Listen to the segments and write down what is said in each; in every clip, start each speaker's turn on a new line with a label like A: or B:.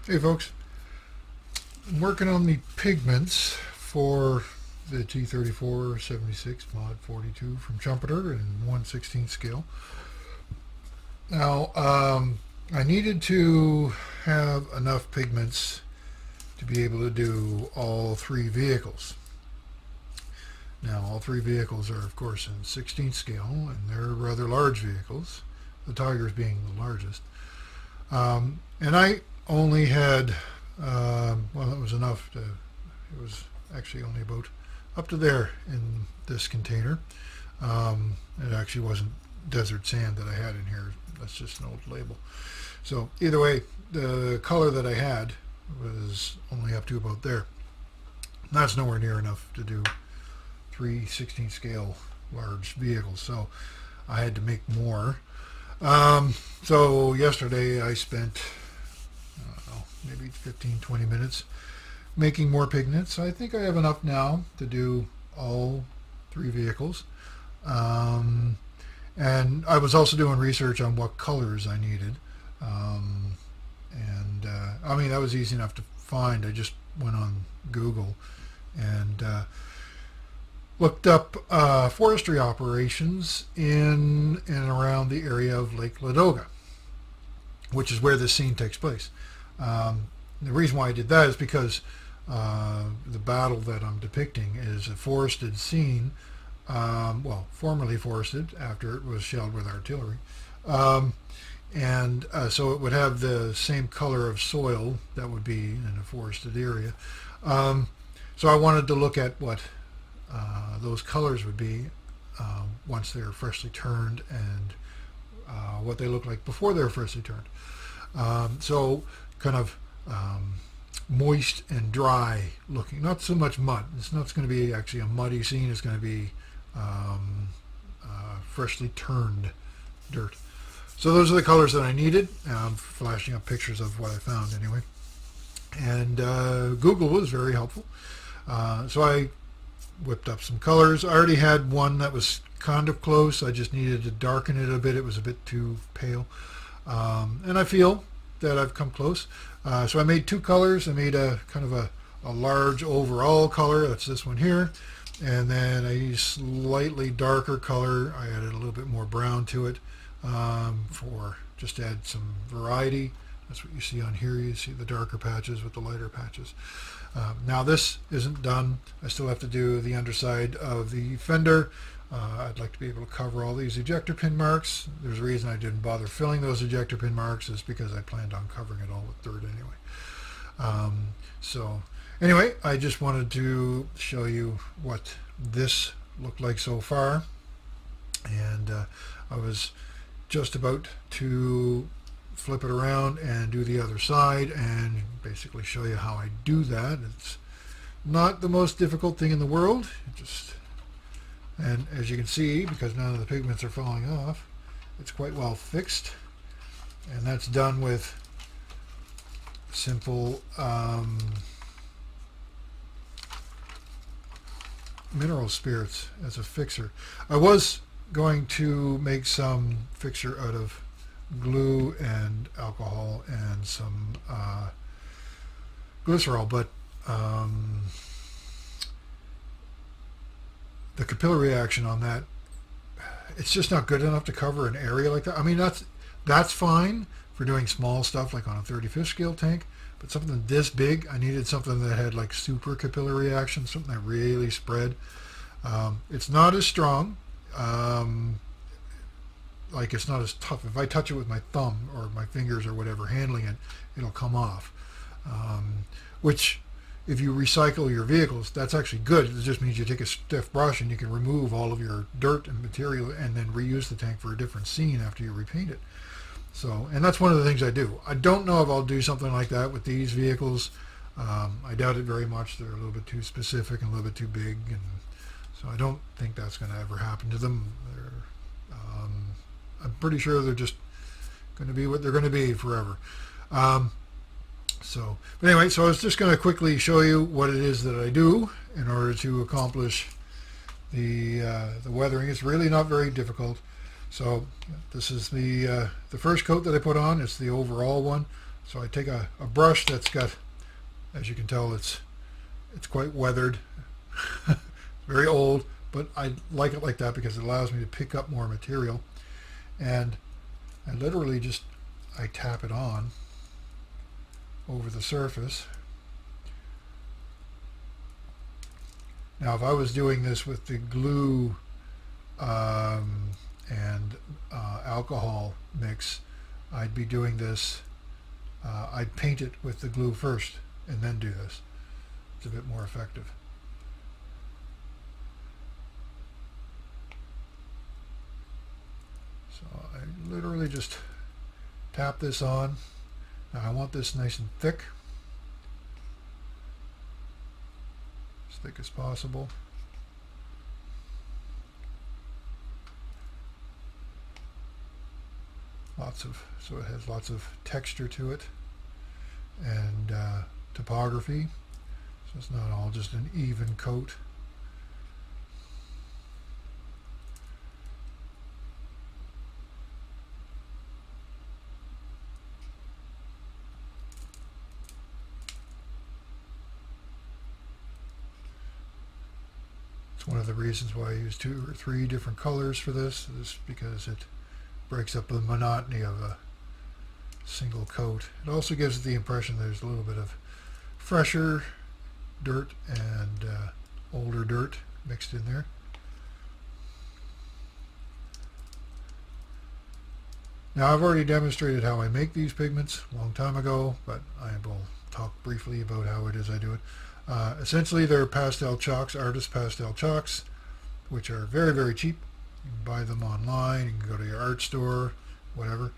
A: Hey folks, I'm working on the pigments for the T3476 Mod 42 from Trumpeter in 1/16 scale. Now, I needed to have enough pigments to be able to do all three vehicles. Now, all three vehicles are, of course, in 16 scale, and they're rather large vehicles, the Tigers being the largest. And I only had, well, it was enough to, it was actually only about up to there in this container. It actually wasn't desert sand that I had in here. That's just an old label. So either way, the color that I had was only up to about there. That's nowhere near enough to do 3/16 scale large vehicles, so I had to make more. So yesterday I spent maybe 15-20 minutes making more pigments. I think I have enough now to do all three vehicles. And I was also doing research on what colors I needed. I mean, that was easy enough to find. I just went on Google and looked up forestry operations in and around the area of Lake Ladoga, which is where this scene takes place. The reason why I did that is because the battle that I'm depicting is a forested scene, well, formerly forested after it was shelled with artillery. So it would have the same color of soil that would be in a forested area. So I wanted to look at what those colors would be once they're freshly turned, and what they look like before they're freshly turned. So kind of moist and dry looking, not so much mud. It's not going to be actually a muddy scene. It's going to be freshly turned dirt. So those are the colors that I needed. I'm flashing up pictures of what I found anyway. And Google was very helpful. So I whipped up some colors. I already had one that was kind of close. I just needed to darken it a bit. It was a bit too pale. And I feel that I've come close. So I made two colors. I made a kind of a large overall color. That's this one here. And then a slightly darker color. I added a little bit more brown to it for just to add some variety. That's what you see on here. You see the darker patches with the lighter patches. Now this isn't done. I still have to do the underside of the fender. I'd like to be able to cover all these ejector pin marks. There's a reason I didn't bother filling those ejector pin marks, is because I planned on covering it all with dirt anyway. So anyway, I just wanted to show you what this looked like so far. And I was just about to flip it around and do the other side and basically show you how I do that. It's not the most difficult thing in the world. And as you can see, because none of the pigments are falling off, it's quite well fixed. And that's done with simple mineral spirits as a fixer. I was going to make some fixture out of glue and alcohol and some glycerol, but the capillary reaction on that, it's just not good enough to cover an area like that. I mean, that's fine for doing small stuff like on a 35th scale tank, but something this big, I needed something that had like super capillary reaction, something that really spread. It's not as strong, like it's not as tough. If I touch it with my thumb or my fingers or whatever handling it, it'll come off. Which, if you recycle your vehicles, that's actually good. It just means you take a stiff brush and you can remove all of your dirt and material and then reuse the tank for a different scene after you repaint it. So, and that's one of the things I do. I don't know if I'll do something like that with these vehicles. I doubt it very much. They're a little bit too specific and a little bit too big, and so I don't think that's going to ever happen to them. I'm pretty sure they're just going to be what they're going to be forever. But anyway, so I was just going to quickly show you what it is that I do in order to accomplish the weathering. It's really not very difficult. So this is the first coat that I put on. It's the overall one. So I take a brush that's got, as you can tell, it's quite weathered. It's very old, but I like it like that because it allows me to pick up more material. And I literally just, I tap it on over the surface. Now if I was doing this with the glue and alcohol mix, I'd be doing this, I'd paint it with the glue first and then do this. It's a bit more effective. So I literally just tap this on. Now I want this nice and thick. As thick as possible. So it has lots of texture to it and topography. So it's not all just an even coat. It's one of the reasons why I use 2 or 3 different colors for this, is because it breaks up the monotony of a single coat. It also gives the impression there's a little bit of fresher dirt and older dirt mixed in there. Now I've already demonstrated how I make these pigments a long time ago, but I will talk briefly about how it is I do it. Essentially they're pastel chalks, artist pastel chalks, which are very, very cheap. You can buy them online, you can go to your art store, whatever.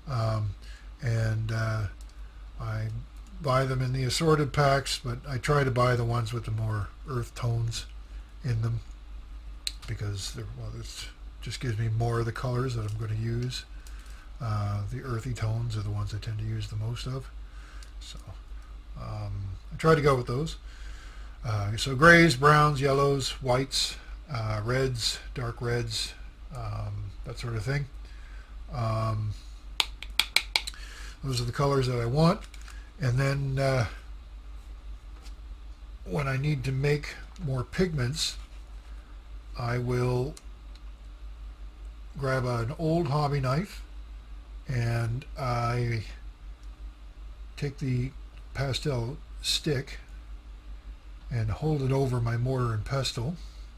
A: I buy them in the assorted packs, but I try to buy the ones with the more earth tones in them because it just gives me more of the colors that I'm going to use. The earthy tones are the ones I tend to use the most of. So I try to go with those. So grays, browns, yellows, whites, reds, dark reds, that sort of thing. Those are the colors that I want. And then when I need to make more pigments, I will grab an old hobby knife and I take the pastel stick and hold it over my mortar and pestle.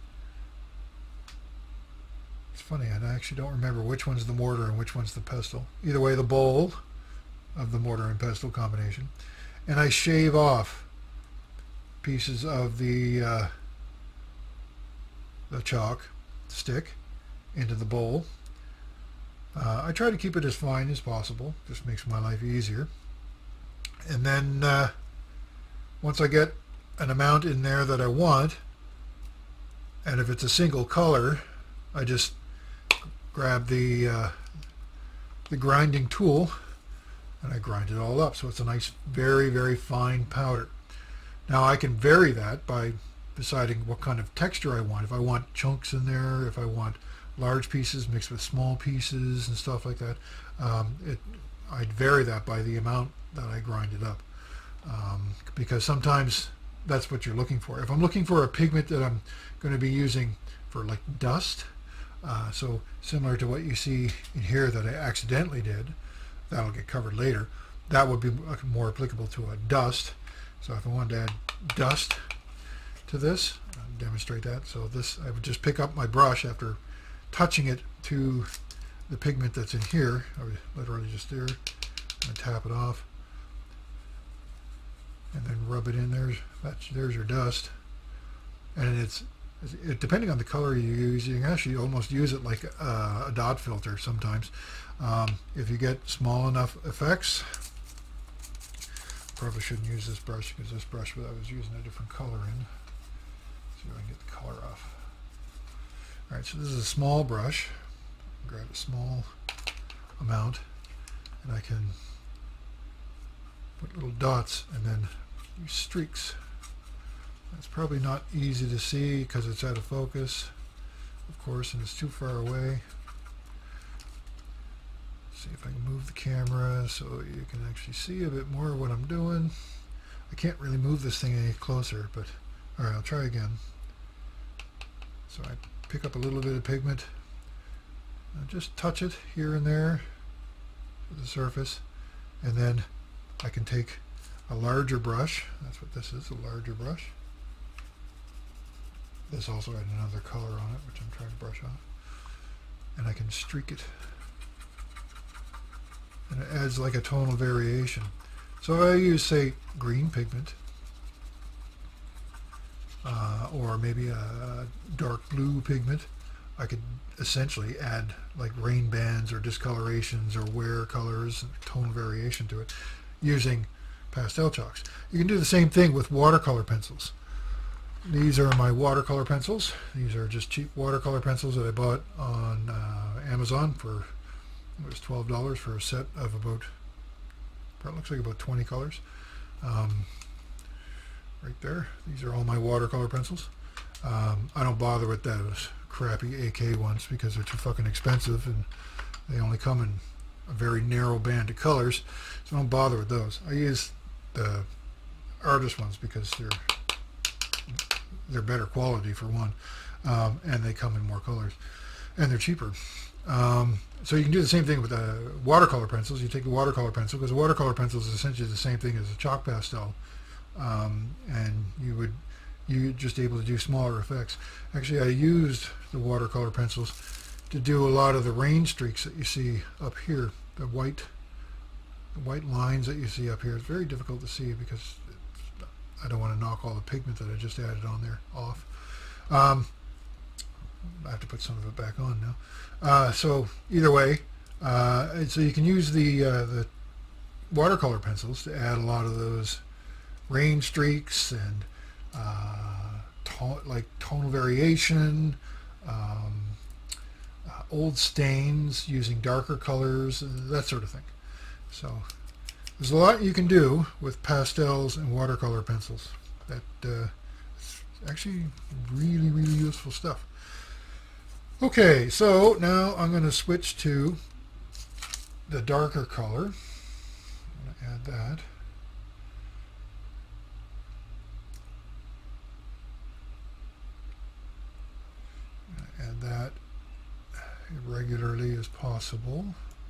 A: It's funny, I actually don't remember which one's the mortar and which one's the pestle. Either way, the bowl of the mortar and pestle combination. And I shave off pieces of the chalk stick into the bowl. I try to keep it as fine as possible. Just makes my life easier. And then once I get an amount in there that I want, and if it's a single color, I just grab the grinding tool and I grind it all up so it's a nice, very, very fine powder. Now I can vary that by deciding what kind of texture I want. If I want chunks in there, if I want large pieces mixed with small pieces and stuff like that, I'd vary that by the amount that I grind it up, because sometimes that's what you're looking for. If I'm looking for a pigment that I'm going to be using for like dust, so similar to what you see in here that I accidentally did, that'll get covered later, that would be more applicable to a dust. So if I wanted to add dust to this, I'll demonstrate that. So this, I would just pick up my brush after touching it to the pigment that's in here. I would literally just there and tap it off and then rub it in there. There's your dust. And it's depending on the color you use, you can actually almost use it like a dot filter sometimes. If you get small enough effects, probably shouldn't use this brush because this brush I was using a different color in. See if I can get the color off. Alright, so this is a small brush. Grab a small amount and I can put little dots and then use streaks. That's probably not easy to see because it's out of focus, of course, and it's too far away. See if I can move the camera so you can actually see a bit more of what I'm doing. I can't really move this thing any closer, but alright, I'll try again. So I pick up a little bit of pigment, just touch it here and there to the surface, and then I can take a larger brush. That's what this is, a larger brush. This also had another color on it, which I'm trying to brush off. And I can streak it. And it adds like a tonal variation. So I use, say, green pigment, or maybe a dark blue pigment. I could essentially add like rain bands or discolorations or wear colors, tonal variation to it, using pastel chalks. You can do the same thing with watercolor pencils. These are my watercolor pencils. These are just cheap watercolor pencils that I bought on Amazon for, it was $12 for a set of about, it looks like about 20 colors. Right there. These are all my watercolor pencils. I don't bother with those crappy AK ones because they're too fucking expensive and they only come in a very narrow band of colors, so I don't bother with those. I use the artist ones because they're better quality for one, and they come in more colors, and they're cheaper. So you can do the same thing with the watercolor pencils. You take the watercolor pencil, because a watercolor pencil is essentially the same thing as a chalk pastel, and you're just able to do smaller effects. Actually, I used the watercolor pencils to do a lot of the rain streaks that you see up here, the white lines that you see up here. It's very difficult to see because I don't want to knock all the pigment that I just added on there off. I have to put some of it back on now. So either way, so you can use the watercolor pencils to add a lot of those rain streaks and like tonal variation, old stains using darker colors, that sort of thing. So there's a lot you can do with pastels and watercolor pencils. That it's actually really, really useful stuff. Okay, so now I'm going to switch to the darker color. I'm going to add that. Add that regularly as possible.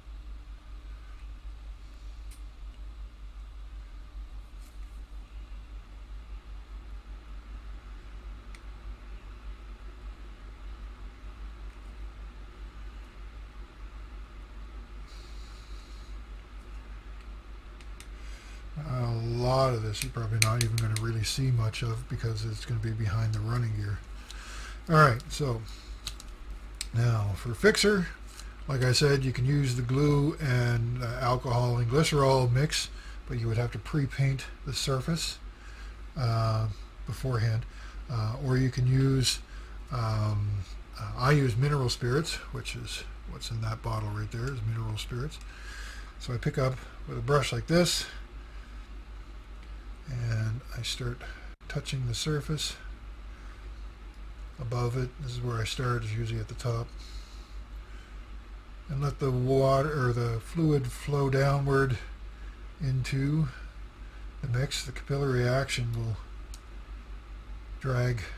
A: A lot of this you're probably not even going to really see much of because it's going to be behind the running gear. Alright, so now for fixer, like I said, you can use the glue and alcohol and glycerol mix, but you would have to pre-paint the surface beforehand, or you can use I use mineral spirits, which is what's in that bottle right there is mineral spirits. So I pick up with a brush like this and I start touching the surface above it. This is where I start, is usually at the top, and let the water or the fluid flow downward into the mix. The capillary action will drag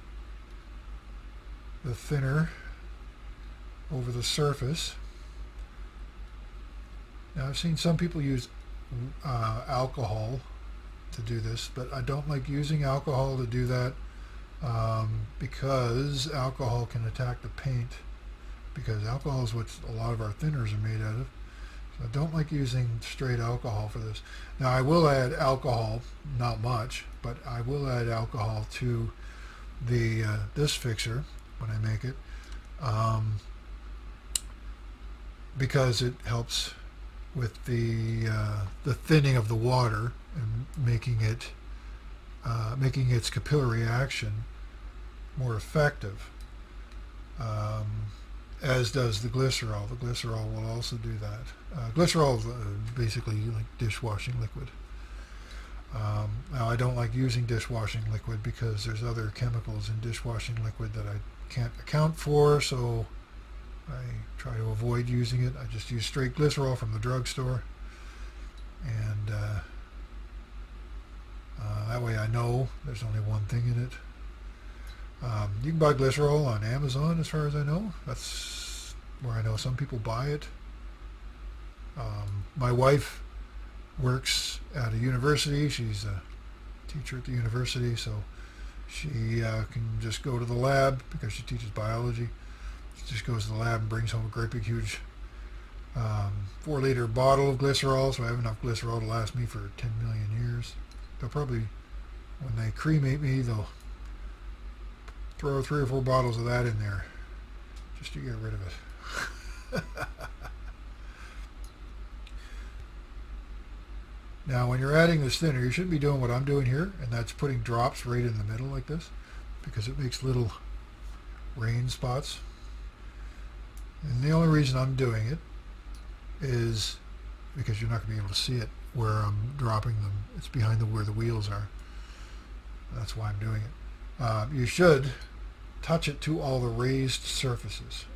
A: the thinner over the surface. Now I've seen some people use alcohol to do this, but I don't like using alcohol to do that because alcohol can attack the paint, because alcohol is what a lot of our thinners are made out of. So I don't like using straight alcohol for this. Now I will add alcohol, not much, but I will add alcohol to the this fixer when I make it, because it helps with the thinning of the water and making its capillary action more effective, as does the glycerol. The glycerol will also do that. Glycerol is basically like dishwashing liquid. Now I don't like using dishwashing liquid because there's other chemicals in dishwashing liquid that I can't account for, so I try to avoid using it. I just use straight glycerol from the drugstore, and that way I know there's only one thing in it. You can buy glycerol on Amazon, as far as I know. That's where I know some people buy it. My wife works at a university. She's a teacher at the university, so she can just go to the lab because she teaches biology. She just goes to the lab and brings home a great big huge 4-liter bottle of glycerol, so I have enough glycerol to last me for 10 million years. They'll probably, when they cremate me, they'll throw 3 or 4 bottles of that in there just to get rid of it. Now, when you're adding this thinner, you shouldn't be doing what I'm doing here, and that's putting drops right in the middle like this, because it makes little rain spots. And the only reason I'm doing it is because you're not going to be able to see it where I'm dropping them. It's behind where the wheels are. That's why I'm doing it. You should touch it to all the raised surfaces.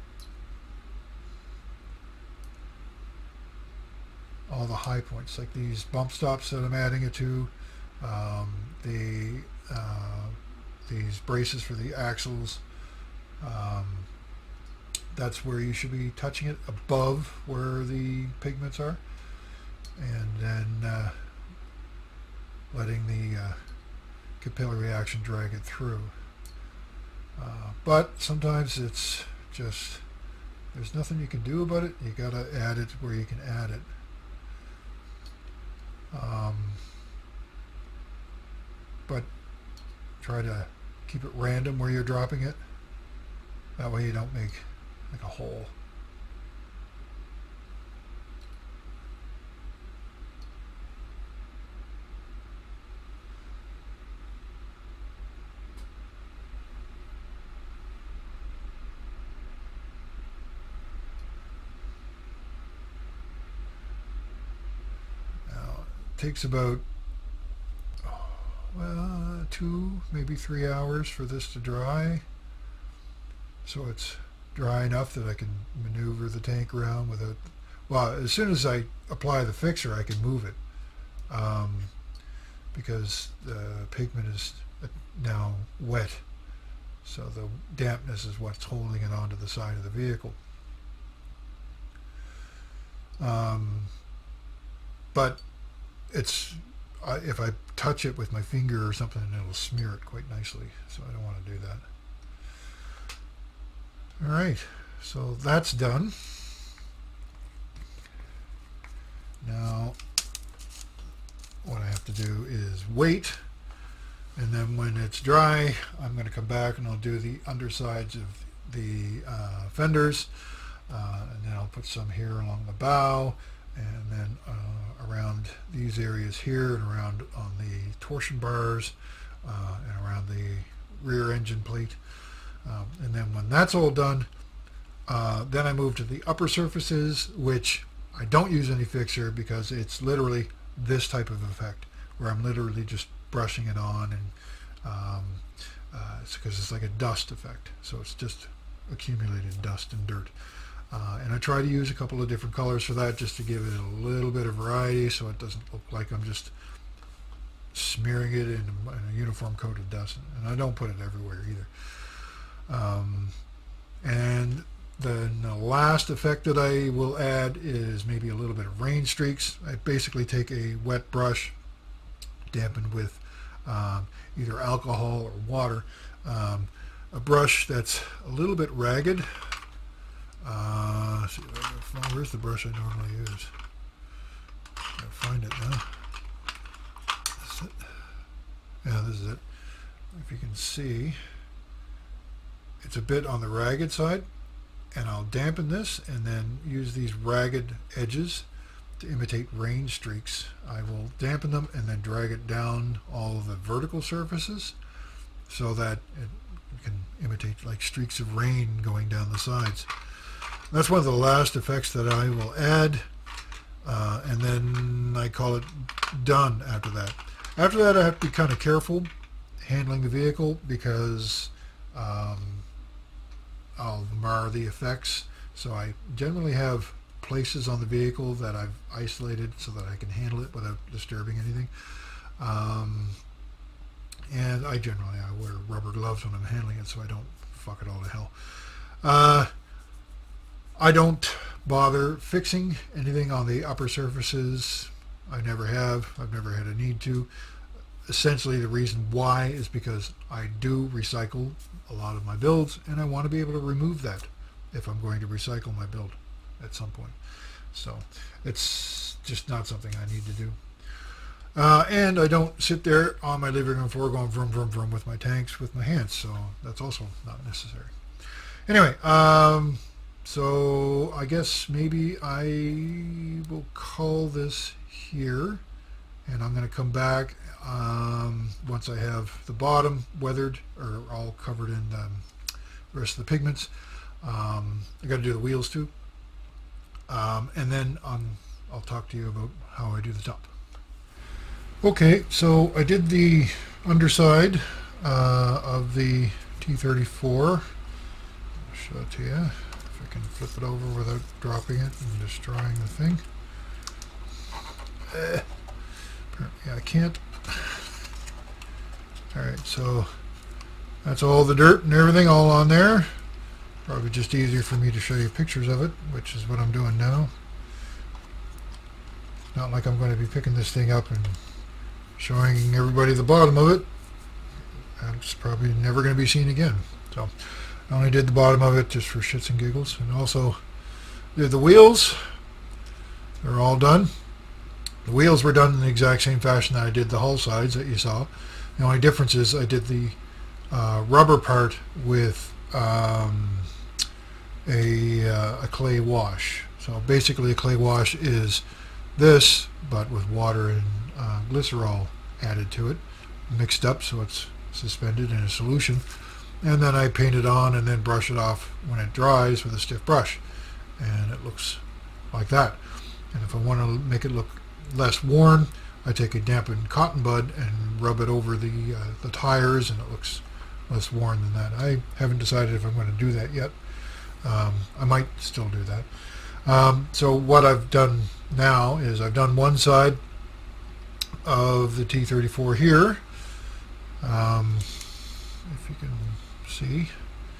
A: All the high points, like these bump stops that I'm adding it to, these braces for the axles. That's where you should be touching it, above where the pigments are, and then letting the capillary action drag it through. But sometimes it's just, there's nothing you can do about it. You gotta add it where you can add it. But try to keep it random where you're dropping it. That way you don't make like a hole. Takes about 2, maybe 3 hours for this to dry, so it's dry enough that I can maneuver the tank around without, well, as soon as I apply the fixer I can move it, because the pigment is now wet, so the dampness is what's holding it onto the side of the vehicle. But it's, if I touch it with my finger or something, it'll smear it quite nicely, so I don't want to do that. Alright, so that's done. Now what I have to do is wait, and then when it's dry I'm going to come back and I'll do the undersides of the fenders, and then I'll put some here along the bow, and then around these areas here, and around on the torsion bars, and around the rear engine plate. And then when that's all done, then I move to the upper surfaces, which I don't use any fixer because it's literally this type of effect where I'm literally just brushing it on, and it's because it's like a dust effect, so it's just accumulated dust and dirt. And I try to use a couple of different colors for that, just to give it a little bit of variety, so it doesn't look like I'm just smearing it in a uniform coat of dust. And I don't put it everywhere either. And then the last effect that I will add is maybe a little bit of rain streaks. I basically take a wet brush dampened with either alcohol or water, a brush that's a little bit ragged. See, where's the brush I normally use? I'll find it now. This is it. Yeah, this is it. If you can see, it's a bit on the ragged side, and I'll dampen this and then use these ragged edges to imitate rain streaks. I will dampen them and then drag it down all of the vertical surfaces so that it can imitate like streaks of rain going down the sides. That's one of the last effects that I will add, and then I call it done after that. After that I have to be kind of careful handling the vehicle because I'll mar the effects. So I generally have places on the vehicle that I've isolated so that I can handle it without disturbing anything. And I wear rubber gloves when I'm handling it so I don't fuck it all to hell. I don't bother fixing anything on the upper surfaces. I never have. I've never had a need to. Essentially, the reason why is because I do recycle a lot of my builds, and I want to be able to remove that if I'm going to recycle my build at some point. So it's just not something I need to do. And I don't sit there on my living room floor going vroom, vroom, vroom with my tanks with my hands. So that's also not necessary. Anyway, so I guess maybe I will call this here. And I'm going to come back once I have the bottom weathered or all covered in the rest of the pigments. I got to do the wheels too. And then I'll talk to you about how I do the top. Okay, so I did the underside of the T34. I'll show it to you if I can flip it over without dropping it and destroying the thing. Apparently I can't. Alright, so that's all the dirt and everything all on there. Probably just easier for me to show you pictures of it, which is what I'm doing now. Not like I'm going to be picking this thing up and showing everybody the bottom of it. It's probably never going to be seen again. So I only did the bottom of it just for shits and giggles. And also did the wheels. They're all done. The wheels were done in the exact same fashion that I did the hull sides that you saw. The only difference is I did the rubber part with a clay wash. So basically a clay wash is this, but with water and glycerol added to it, mixed up so it's suspended in a solution. And then I paint it on and then brush it off when it dries with a stiff brush. And it looks like that. And if I want to make it look less worn, I take a dampened cotton bud and rub it over the tires, and it looks less worn than that. I haven't decided if I'm going to do that yet. I might still do that. So what I've done now is I've done one side of the T34 here. If you can see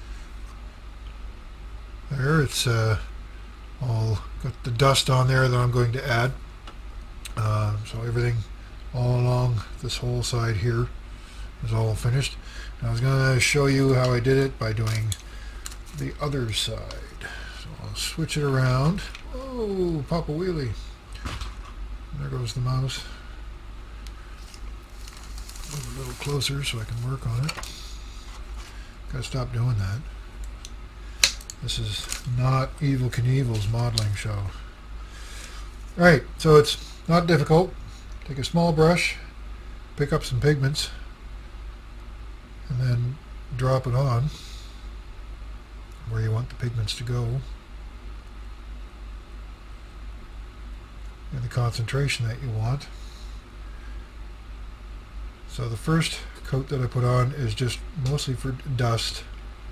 A: there, it's all got the dust on there that I'm going to add. So everything all along this whole side here is all finished. And I was going to show you how I did it by doing the other side. So I'll switch it around. Oh, pop a wheelie. There goes the mouse. Move a little closer so I can work on it. Gotta stop doing that. This is not Evel Knievel's modeling show. Alright, so it's not difficult. Take a small brush, pick up some pigments, and then drop it on where you want the pigments to go and the concentration that you want. So the first coat that I put on is just mostly for dust.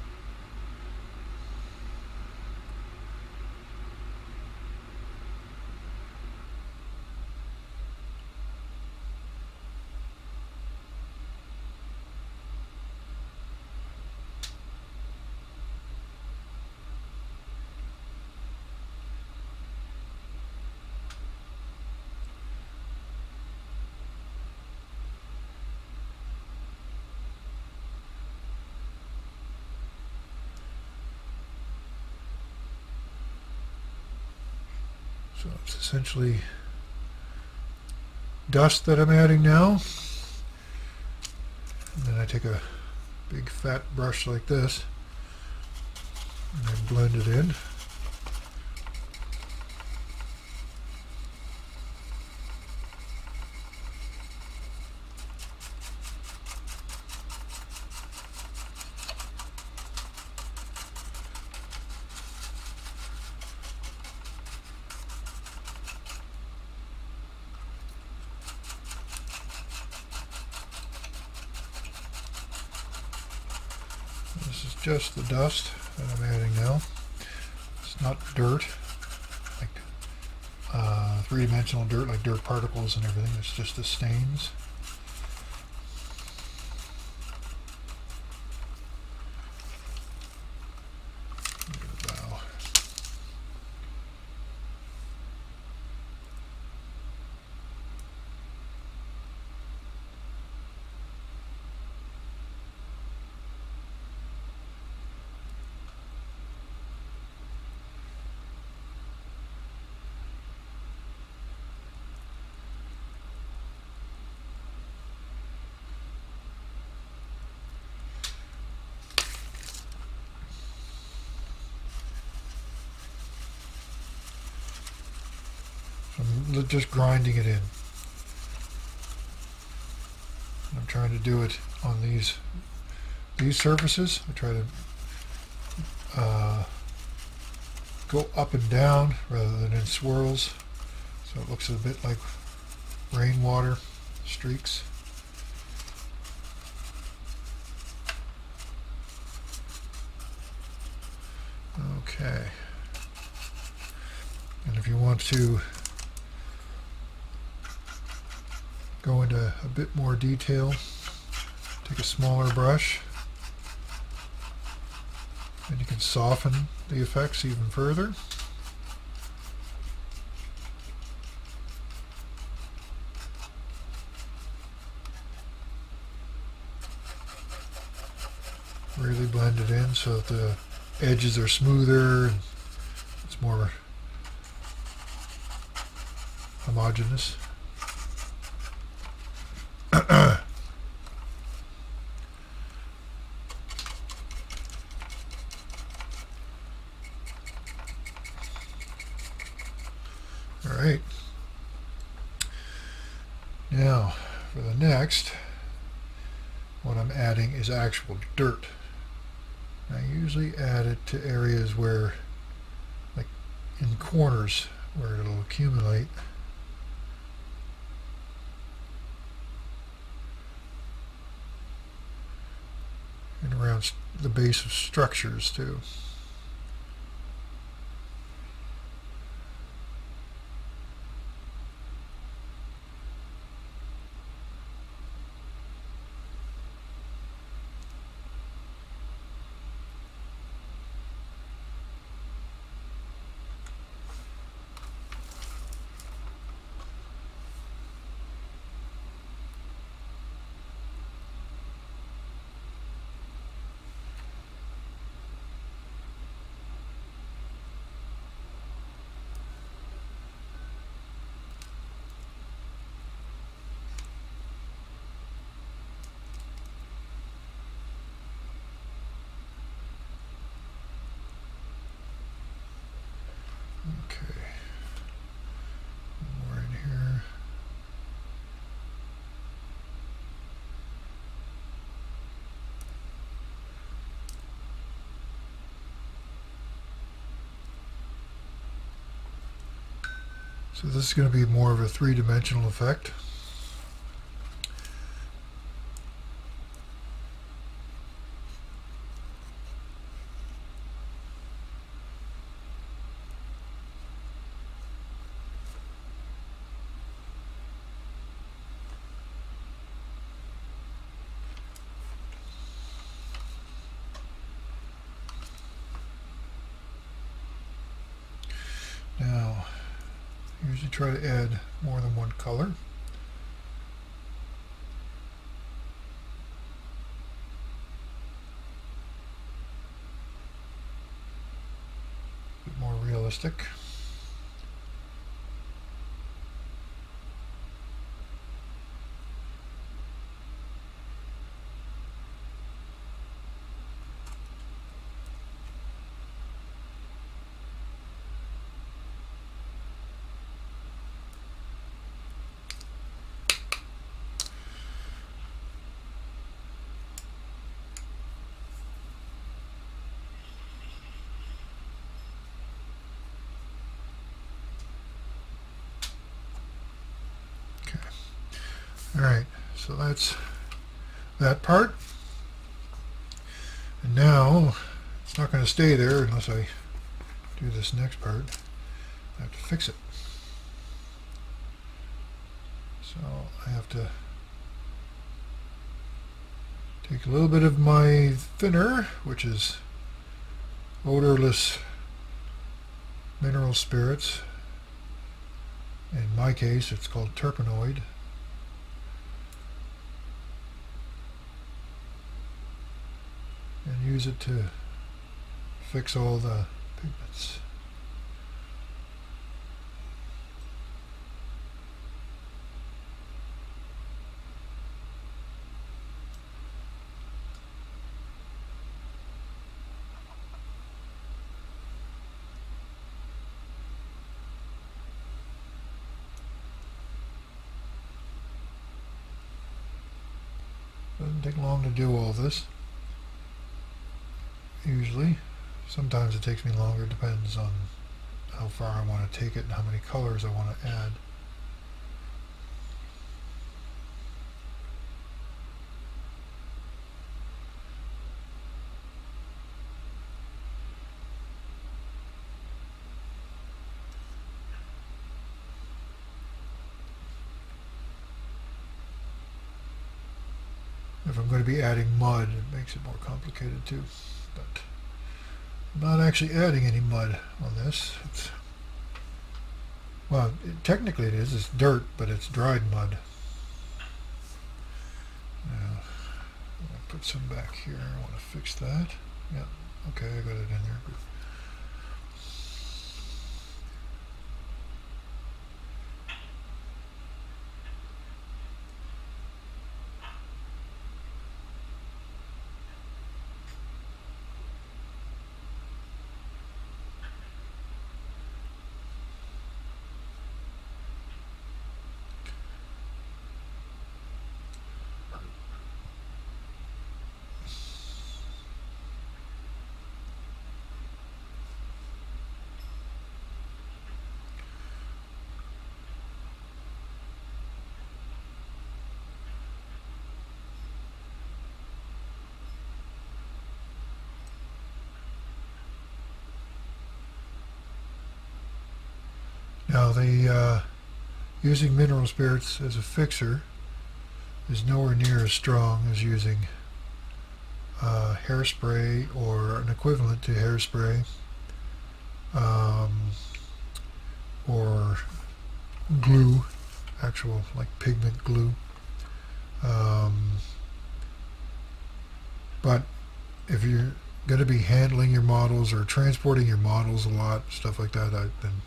A: So it's essentially dust that I'm adding now. And then I take a big fat brush like this and I blend it in. This is just the dust that I'm adding now. It's not dirt, like three-dimensional dirt, like dirt particles and everything. It's just the stains. I'm just grinding it in. I'm trying to do it on these surfaces. I try to go up and down rather than in swirls, so it looks a bit like rainwater streaks. Okay. And if you want to go into a bit more detail, take a smaller brush, and you can soften the effects even further. Really blend it in so that the edges are smoother and it's more homogeneous. All right. Now, for the next, what I'm adding is actual dirt. I usually add it to areas where, like in corners, where it'll accumulate. And around the base of structures too. Okay, more in here. So this is going to be more of a three-dimensional effect. Now, usually try to add more than one color. A bit more realistic. All right, so that's that part. And now it's not going to stay there unless I do this next part, I have to fix it. So I have to take a little bit of my thinner, which is odorless mineral spirits. In my case, it's called terpenoid. And use it to fix all the pigments. Doesn't take long to do all this. Usually. Sometimes it takes me longer, depends on how far I want to take it and how many colors I want to add. If I'm going to be adding mud, it makes it more complicated too. But I'm not actually adding any mud on this. Well, technically it is. It's dirt, but it's dried mud. Now, I'll put some back here. I want to fix that. Yeah, okay, I got it in there. Now, using mineral spirits as a fixer is nowhere near as strong as using hairspray or an equivalent to hairspray, or glue, actual like pigment glue. But if you're going to be handling your models or transporting your models a lot, stuff like that, I've been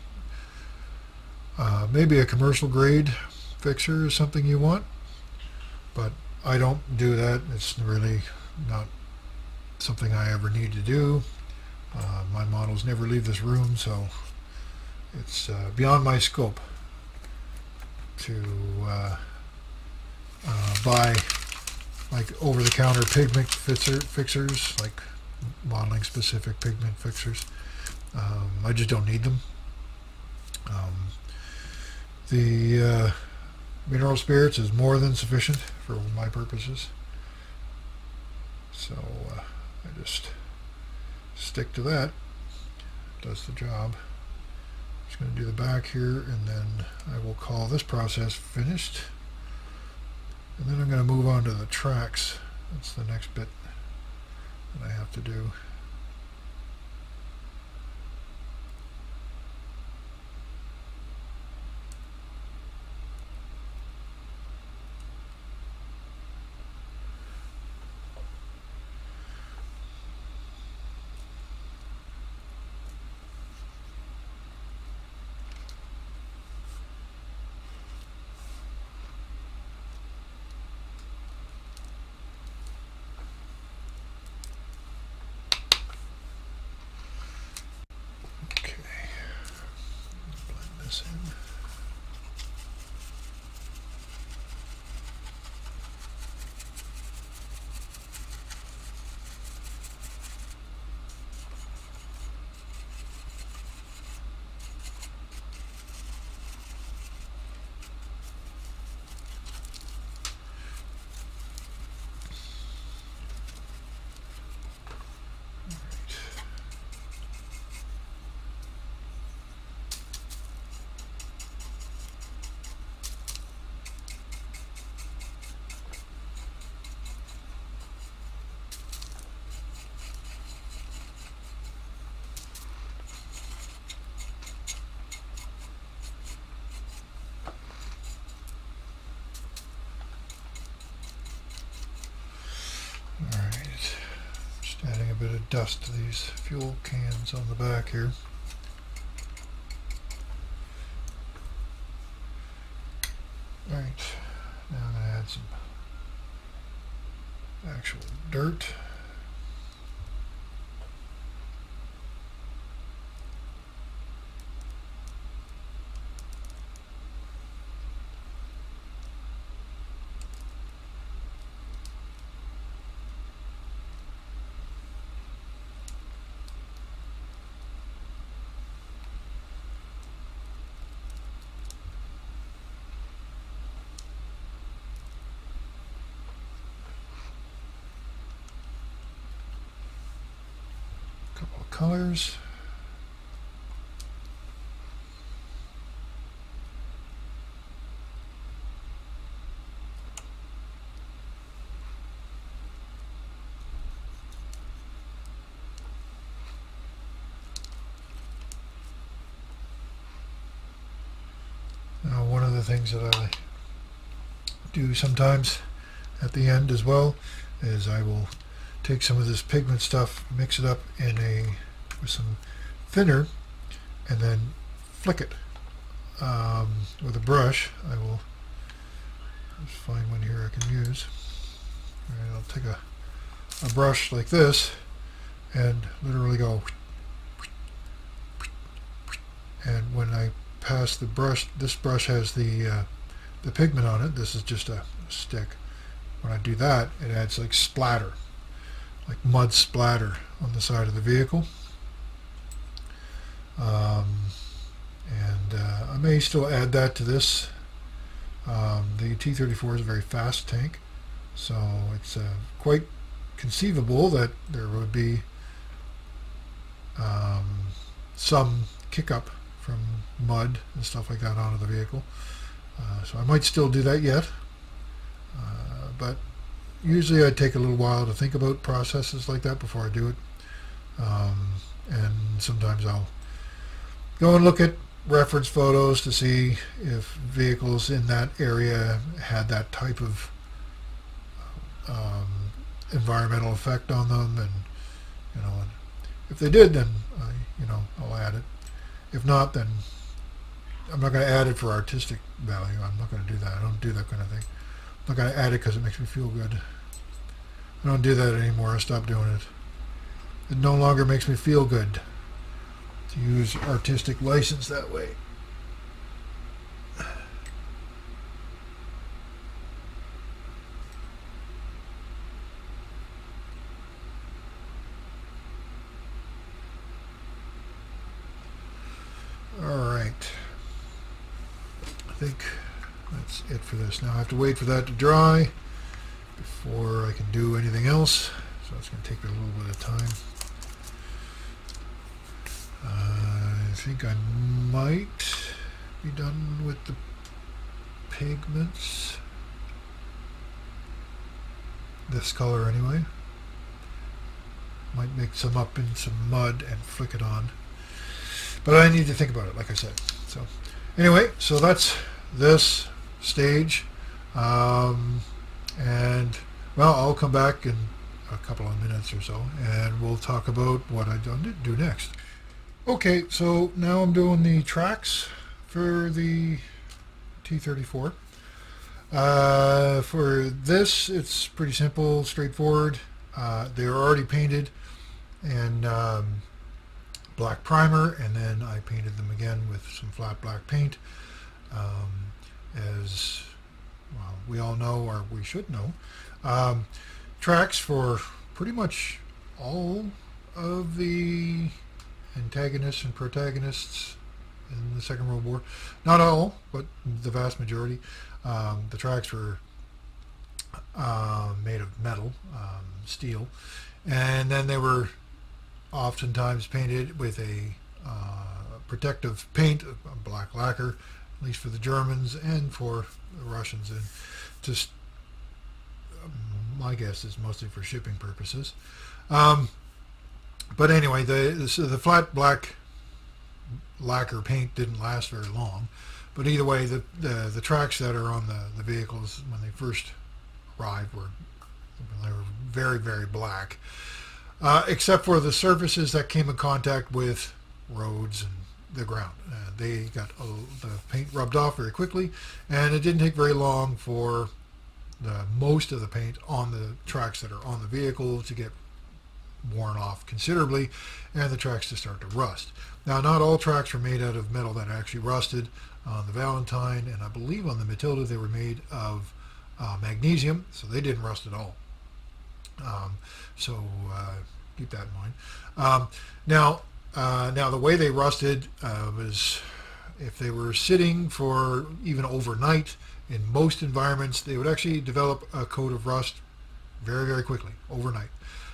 A: maybe a commercial grade fixer is something you want, but I don't do that. It's really not something I ever need to do. My models never leave this room, so it's beyond my scope to buy like over-the-counter pigment fixers, like modeling specific pigment fixers. I just don't need them. The mineral spirits is more than sufficient for my purposes, so I just stick to that. Does the job. Just going to do the back here, and then I will call this process finished, and then I'm going to move on to the tracks. That's the next bit that I have to do. dust these fuel cans on the back here. Alright, now I'm going to add some actual dirt. Couple of colors. Now, one of the things that I do sometimes at the end as well is I will take some of this pigment stuff, mix it up in with some thinner, and then flick it with a brush. I will just find one here I can use. And I'll take a brush like this and literally go, and when I pass the brush, this brush has the pigment on it. This is just a stick. When I do that, it adds like splatter, like mud splatter on the side of the vehicle. I may still add that to this. The T-34 is a very fast tank, so it's quite conceivable that there would be some kick up from mud and stuff like that onto the vehicle. So I might still do that yet, but usually I take a little while to think about processes like that before I do it. And sometimes I'll go and look at reference photos to see if vehicles in that area had that type of environmental effect on them, and if they did, then I'll add it. If not, then I'm not going to add it for artistic value. I'm not going to do that. I don't do that kind of thing. I'm not going to add it because it makes me feel good. I don't do that anymore. I stopped doing it. It no longer makes me feel good to use artistic license that way. Alright. I think that's it for this. Now I have to wait for that to dry before I can do anything else. So it's going to take a little bit of time. I think I might be done with the pigments. This color anyway. Might mix some up in some mud and flick it on. But I need to think about it, like I said. So anyway, so that's this stage. And well, I'll come back in a couple of minutes or so and we'll talk about what I do next. Okay, so now I'm doing the tracks for the T-34. For this, it's pretty simple, straightforward. They're already painted and black primer, and then I painted them again with some flat black paint. As well, we all know, or we should know, tracks for pretty much all of the antagonists and protagonists in the Second World War. Not all, but the vast majority. The tracks were made of metal, steel, and then they were oftentimes painted with a protective paint, a black lacquer, at least for the Germans and for the Russians, and just my guess is mostly for shipping purposes. But anyway, the flat black lacquer paint didn't last very long. But either way, the tracks that are on the vehicles when they first arrived they were very, very black. except for the surfaces that came in contact with roads and the ground. They got the paint rubbed off very quickly, and it didn't take very long for most of the paint on the tracks that are on the vehicle to get worn off considerably, and the tracks to start to rust. Now, not all tracks were made out of metal that actually rusted. On the Valentine and I believe on the Matilda, they were made of magnesium, so they didn't rust at all. So keep that in mind. Now the way they rusted was if they were sitting for even overnight in most environments, they would actually develop a coat of rust very, very quickly overnight.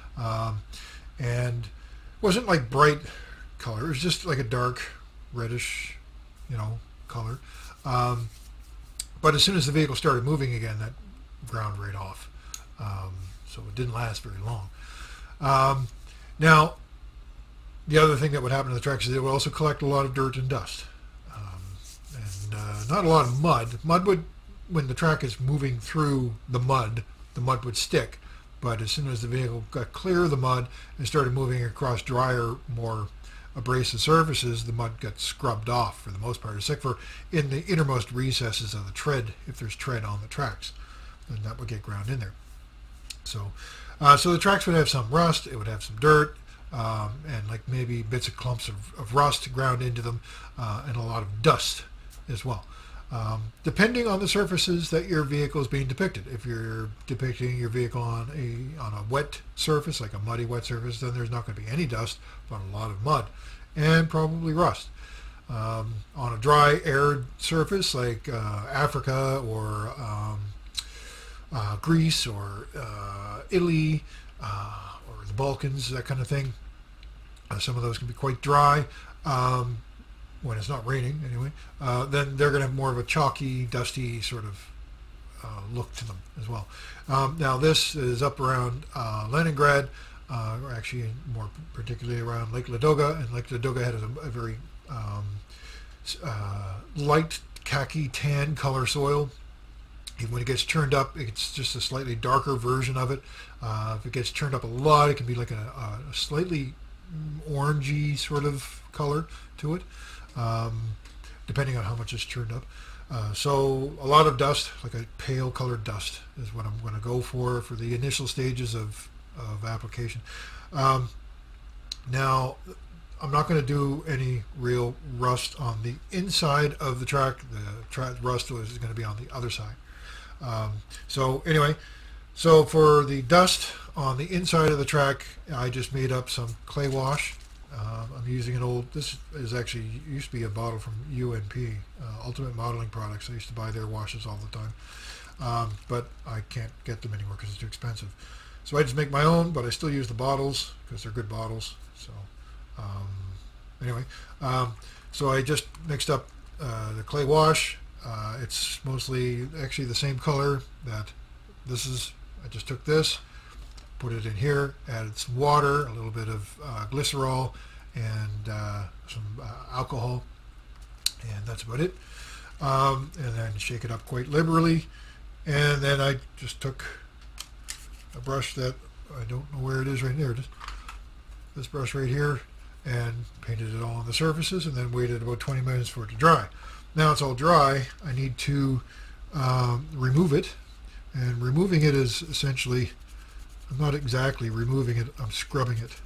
A: And it wasn't like bright color. It was just like a dark reddish, color. But as soon as the vehicle started moving again, that ground right off. So it didn't last very long. Now, the other thing that would happen to the tracks is it would also collect a lot of dirt and dust. And not a lot of mud. Mud would, when the track is moving through the mud would stick. But as soon as the vehicle got clear of the mud and started moving across drier, more abrasive surfaces, the mud got scrubbed off for the most part, except for in the innermost recesses of the tread, if there's tread on the tracks, then that would get ground in there. So the tracks would have some rust, it would have some dirt, and like maybe bits of clumps of rust ground into them, and a lot of dust as well. Depending on the surfaces that your vehicle is being depicted. If you're depicting your vehicle on a wet surface, like a muddy wet surface, then there's not going to be any dust, but a lot of mud and probably rust. On a dry, arid surface like Africa or Greece or Italy or the Balkans, that kind of thing, some of those can be quite dry. When it's not raining anyway, then they're going to have more of a chalky, dusty sort of look to them as well. Now this is up around Leningrad, or actually more particularly around Lake Ladoga, and Lake Ladoga had a very light khaki tan color soil. Even when it gets churned up, it's just a slightly darker version of it. If it gets churned up a lot, it can be like a slightly orangey sort of color to it. Depending on how much it's churned up. So a lot of dust, like a pale colored dust, is what I'm going to go for the initial stages of application. Now, I'm not going to do any real rust on the inside of the track. The rust is going to be on the other side. So anyway, so for the dust on the inside of the track, I just made up some clay wash. I'm using an old, this is actually, used to be a bottle from UNP, Ultimate Modeling Products. I used to buy their washes all the time, but I can't get them anymore because it's too expensive. So I just make my own, but I still use the bottles because they're good bottles. So anyway, so I just mixed up the clay wash. It's mostly actually the same color that this is. I just took this, put it in here, added some water, a little bit of glycerol, and some alcohol, and that's about it. And then shake it up quite liberally, and then I just took a brush that I don't know where it is right there. This brush right here, and painted it all on the surfaces, and then waited about 20 minutes for it to dry. Now it's all dry. I need to remove it, and removing it is essentially, I'm not exactly removing it, I'm scrubbing it.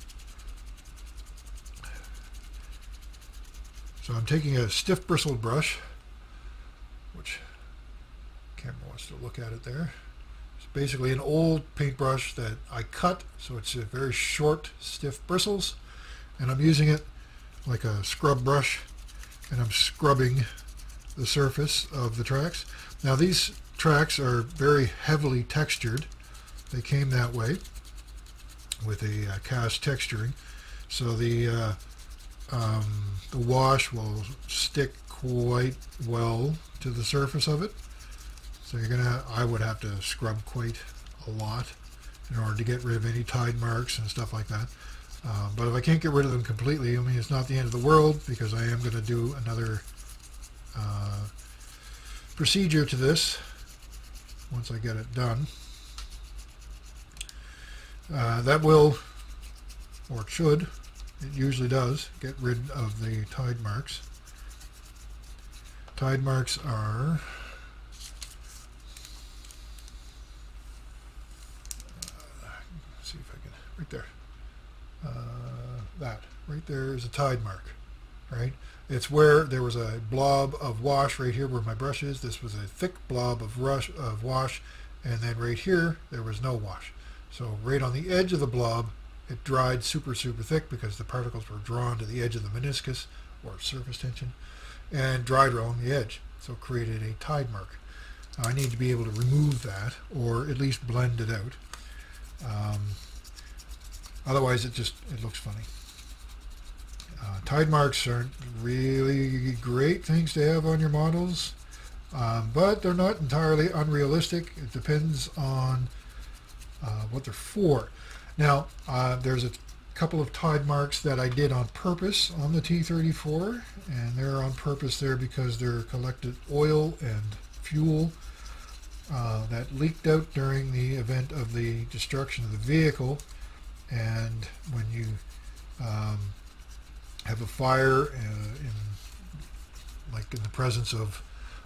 A: So I'm taking a stiff bristled brush, which camera wants to look at it there. It's basically an old paintbrush that I cut, so it's a very short, stiff bristles, and I'm using it like a scrub brush, and I'm scrubbing the surface of the tracks. Now these tracks are very heavily textured. They came that way with a cast texturing, so the wash will stick quite well to the surface of it. So I would have to scrub quite a lot in order to get rid of any tide marks and stuff like that. But if I can't get rid of them completely, I mean, it's not the end of the world, because I am going to do another procedure to this once I get it done. That will or it should. It usually does get rid of the tide marks. Tide marks are see if I can, right there. That right there is a tide mark, right? It's where there was a blob of wash right here where my brush is. This was a thick blob of wash, and then right here there was no wash. So right on the edge of the blob, it dried super thick because the particles were drawn to the edge of the meniscus or surface tension, and dried along the edge. So it created a tide mark. Now I need to be able to remove that, or at least blend it out. Otherwise it looks funny. Tide marks aren't really great things to have on your models, but they're not entirely unrealistic. It depends on what they're for. Now, there's a couple of tide marks that I did on purpose on the T-34, and they're on purpose there because they're collected oil and fuel that leaked out during the event of the destruction of the vehicle. And when you have a fire in the presence of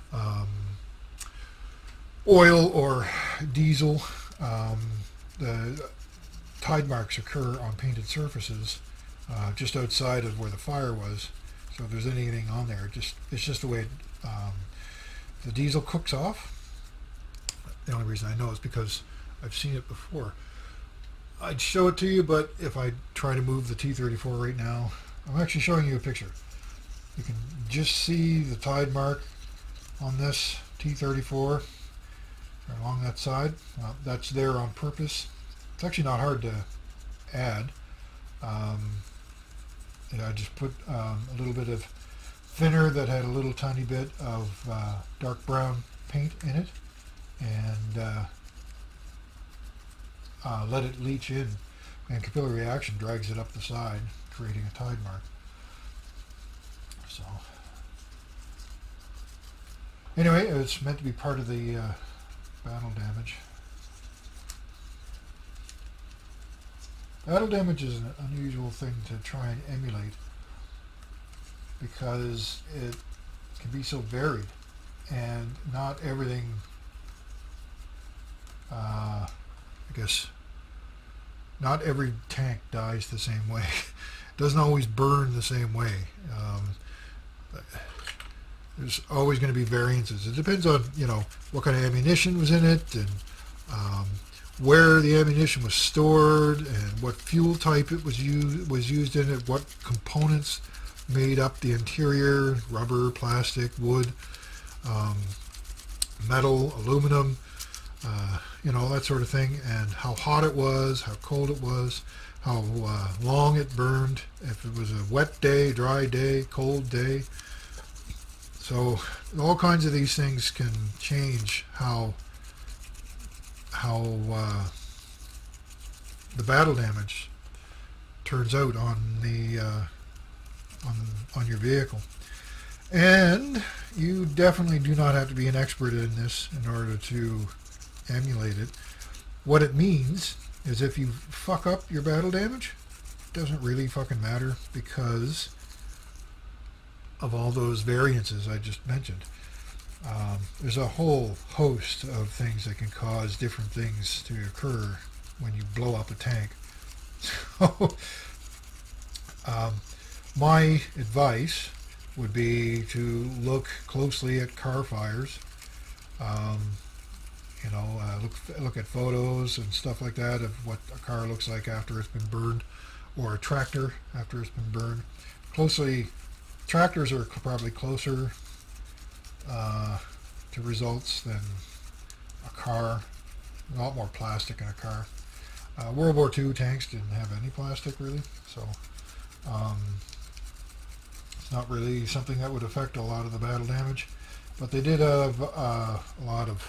A: oil or diesel, the tide marks occur on painted surfaces just outside of where the fire was. So if there's anything on there, it's just the way the diesel cooks off. The only reason I know is because I've seen it before. I'd show it to you, but if I try to move the T-34 right now, I'm actually showing you a picture. You can just see the tide mark on this T-34 along that side. That's there on purpose. It's actually not hard to add. I just put a little bit of thinner that had a little tiny bit of dark brown paint in it, and let it leach in, and capillary reaction drags it up the side, creating a tide mark. So anyway, it's meant to be part of the battle damage. Battle damage is an unusual thing to try and emulate because it can be so varied, and not everything, I guess, not every tank dies the same way. It doesn't always burn the same way. There's always going to be variances. It depends on, what kind of ammunition was in it, and where the ammunition was stored, and what fuel type it was used in it, what components made up the interior, rubber, plastic, wood, metal, aluminum, that sort of thing, and how hot it was, how cold it was, how long it burned, if it was a wet day, dry day, cold day. So all kinds of these things can change how the battle damage turns out on the on your vehicle. And you definitely do not have to be an expert in this in order to emulate it. What it means is if you fuck up your battle damage, it doesn't really fucking matter because of all those variances I just mentioned. There's a whole host of things that can cause different things to occur when you blow up a tank. So, my advice would be to look closely at car fires. Look at photos and stuff like that of what a car looks like after it's been burned, or a tractor after it's been burned. Tractors are probably closer to results than a car. A lot more plastic in a car. World War II tanks didn't have any plastic really, so it's not really something that would affect a lot of the battle damage. But they did have a lot of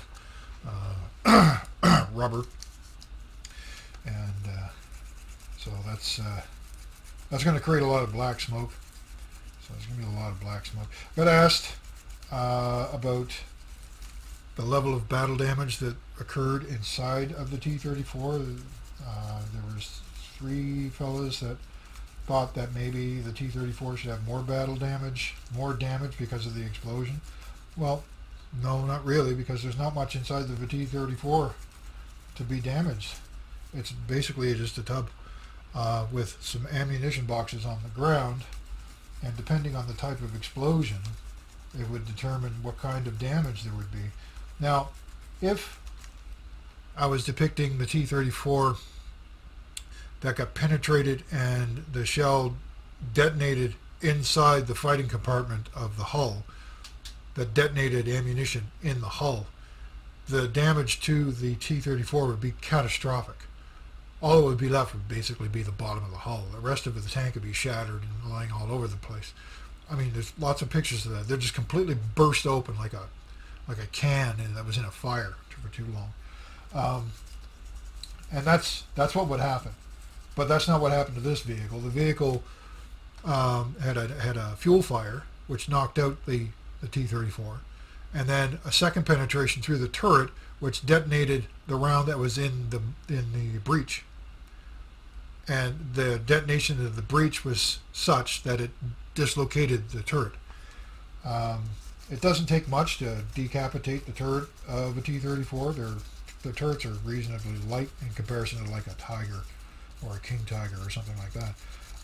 A: rubber, and so that's going to create a lot of black smoke. So there's going to be a lot of black smoke. Got asked about the level of battle damage that occurred inside of the T-34. There was three fellas that thought that maybe the T-34 should have more damage because of the explosion. Well, no, not really, because there's not much inside the T-34 to be damaged. It's basically just a tub with some ammunition boxes on the ground, and depending on the type of explosion, it would determine what kind of damage there would be. Now, if I was depicting the T-34 that got penetrated and the shell detonated inside the fighting compartment of the hull, that detonated ammunition in the hull, the damage to the T-34 would be catastrophic. All that would be left would basically be the bottom of the hull. The rest of the tank would be shattered and lying all over the place. I mean, there's lots of pictures of that. They're just completely burst open like a can that was in a fire for too long. And that's what would happen. But that's not what happened to this vehicle. The vehicle had a fuel fire, which knocked out the T-34, and then a second penetration through the turret, which detonated the round that was in the breech. And the detonation of the breech was such that it dislocated the turret. It doesn't take much to decapitate the turret of a T-34. The turrets are reasonably light in comparison to like a Tiger or a King Tiger or something like that.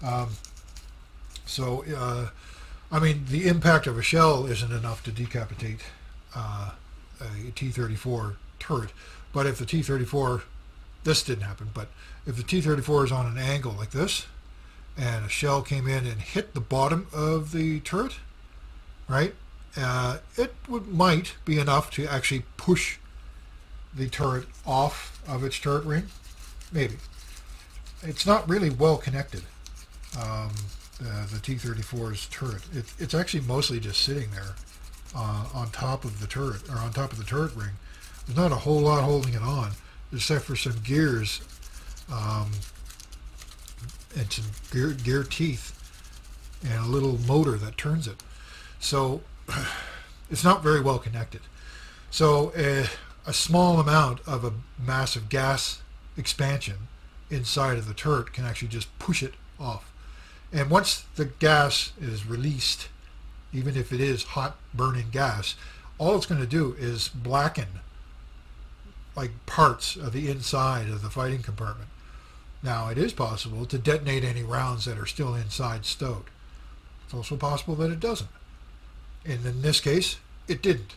A: I mean, the impact of a shell isn't enough to decapitate a T-34 turret. But if the T-34, this didn't happen, but if the T-34 is on an angle like this, and a shell came in and hit the bottom of the turret, right, it might be enough to actually push the turret off of its turret ring. Maybe. It's not really well connected, the T-34's turret. It's actually mostly just sitting there on top of the turret, or on top of the turret ring. There's not a whole lot holding it on, except for some gears and some gear teeth and a little motor that turns it. So it's not very well connected. So a small amount of a massive gas expansion inside of the turret can actually just push it off. And once the gas is released, even if it is hot burning gas, all it's going to do is blacken like parts of the inside of the fighting compartment. Now, it is possible to detonate any rounds that are still inside stowed. It's also possible that it doesn't. And in this case, it didn't.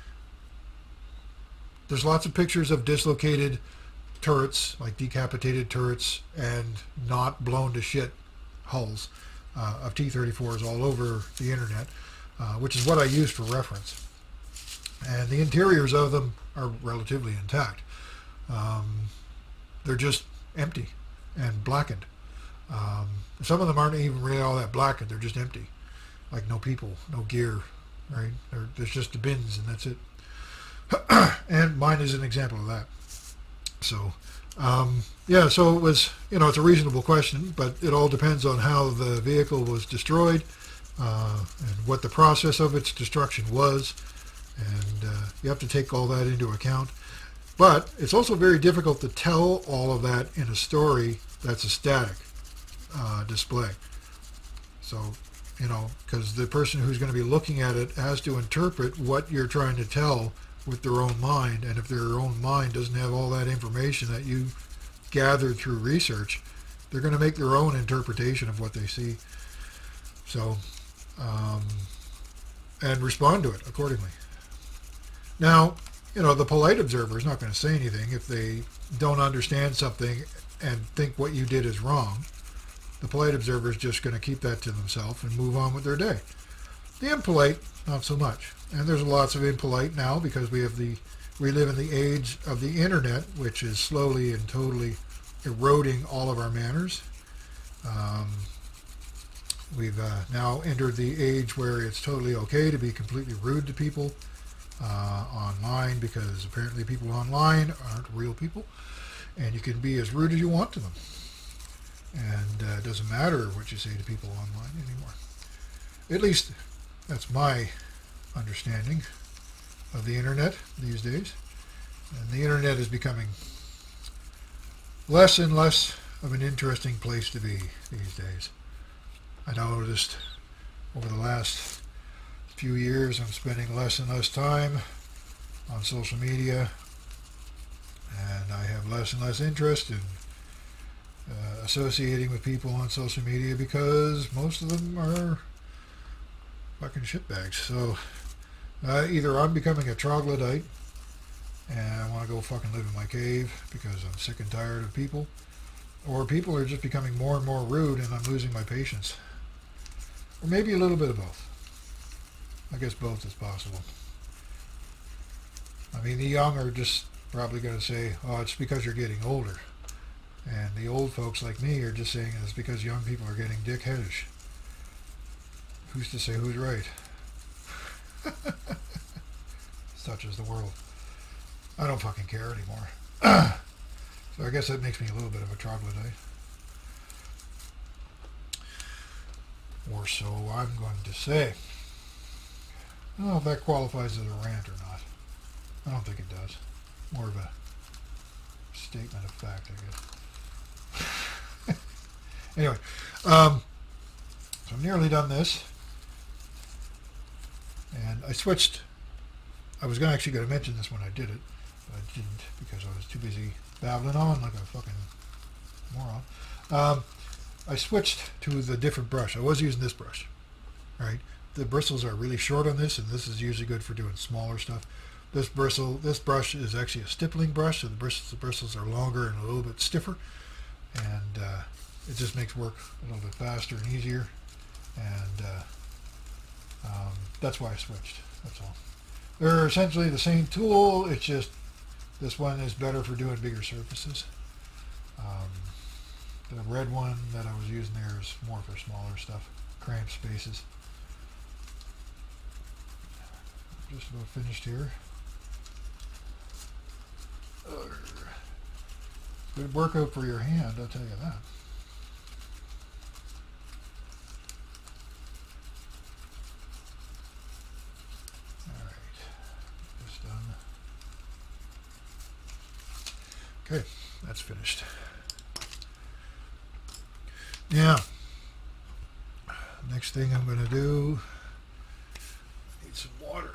A: There's lots of pictures of dislocated turrets, like decapitated turrets, and not blown to shit hulls of T-34s all over the internet, which is what I use for reference. And the interiors of them are relatively intact. They're just empty and blackened. Some of them aren't even really all that blackened. They're just empty, like no people, no gear, right? There's just the bins, and that's it. And mine is an example of that. So yeah, so it was, it's a reasonable question, but it all depends on how the vehicle was destroyed and what the process of its destruction was, and you have to take all that into account. But it's also very difficult to tell all of that in a story that's a static display. So, because the person who's going to be looking at it has to interpret what you're trying to tell with their own mind, and if their own mind doesn't have all that information that you gathered through research, they're going to make their own interpretation of what they see. So, and respond to it accordingly. Now, the polite observer is not going to say anything if they don't understand something and think what you did is wrong. The polite observer is just going to keep that to themselves and move on with their day. The impolite, not so much. And there's lots of impolite now because we live in the age of the internet, which is slowly and totally eroding all of our manners. We've now entered the age where it's totally okay to be completely rude to people online, because apparently people online aren't real people, and you can be as rude as you want to them. And it doesn't matter what you say to people online anymore. At least that's my understanding of the internet these days. And the internet is becoming less and less of an interesting place to be these days. I noticed over the last few years I'm spending less and less time on social media, and I have less and less interest in associating with people on social media because most of them are fucking shitbags. So either I'm becoming a troglodyte and I want to go fucking live in my cave because I'm sick and tired of people, or people are just becoming more and more rude and I'm losing my patience. Or maybe a little bit of both. I guess both is possible. I mean, the young are just probably going to say, oh, it's because you're getting older. And the old folks like me are just saying it's because young people are getting dickheadish. Who's to say who's right? Such is the world. I don't fucking care anymore. So I guess that makes me a little bit of a troglodyte. Or so I'm going to say. I don't know if that qualifies as a rant or not. I don't think it does. More of a statement of fact, I guess. Anyway, so I'm nearly done this. And I switched. I was actually going to mention this when I did it, but I didn't because I was too busy babbling on like a fucking moron. I switched to the different brush. I was using this brush, right? The bristles are really short on this, and this is usually good for doing smaller stuff. This brush is actually a stippling brush, so the bristles are longer and a little bit stiffer, and it just makes work a little bit faster and easier, and that's why I switched. That's all. They're essentially the same tool, it's just this one is better for doing bigger surfaces. The red one that I was using there is more for smaller stuff, cramped spaces. Just about finished here. Good workout for your hand, I'll tell you that. Alright, this done. Okay, that's finished. Now, next thing I'm going to do, need some water.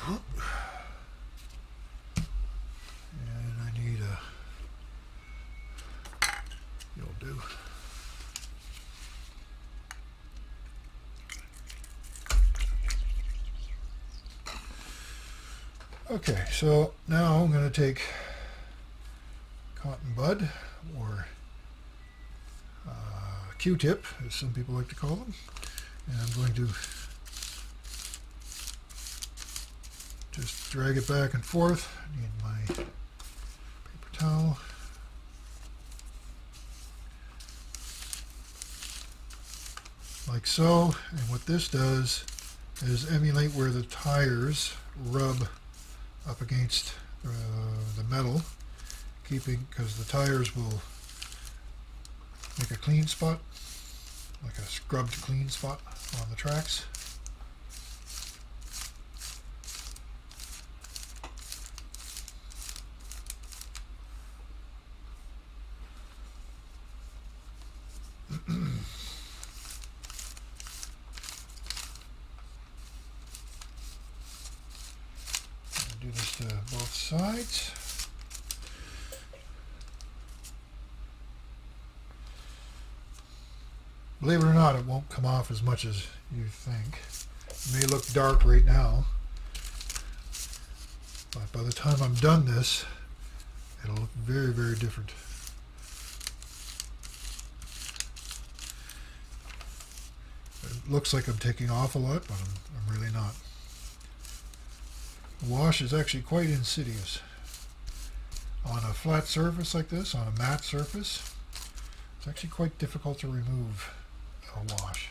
A: And I need you'll do. Okay, so now I'm going to take cotton bud, or Q-tip, as some people like to call them, and I'm going to just drag it back and forth. I need my paper towel. Like so, and what this does is emulate where the tires rub up against the metal, because the tires will make a clean spot, like a scrubbed clean spot on the tracks. Do this to both sides. Believe it or not, it won't come off as much as you think. It may look dark right now, but by the time I'm done this, it'll look very, very different. It looks like I'm taking off a lot, but I'm really not. The wash is actually quite insidious. On a flat surface like this, on a matte surface, it's actually quite difficult to remove a wash.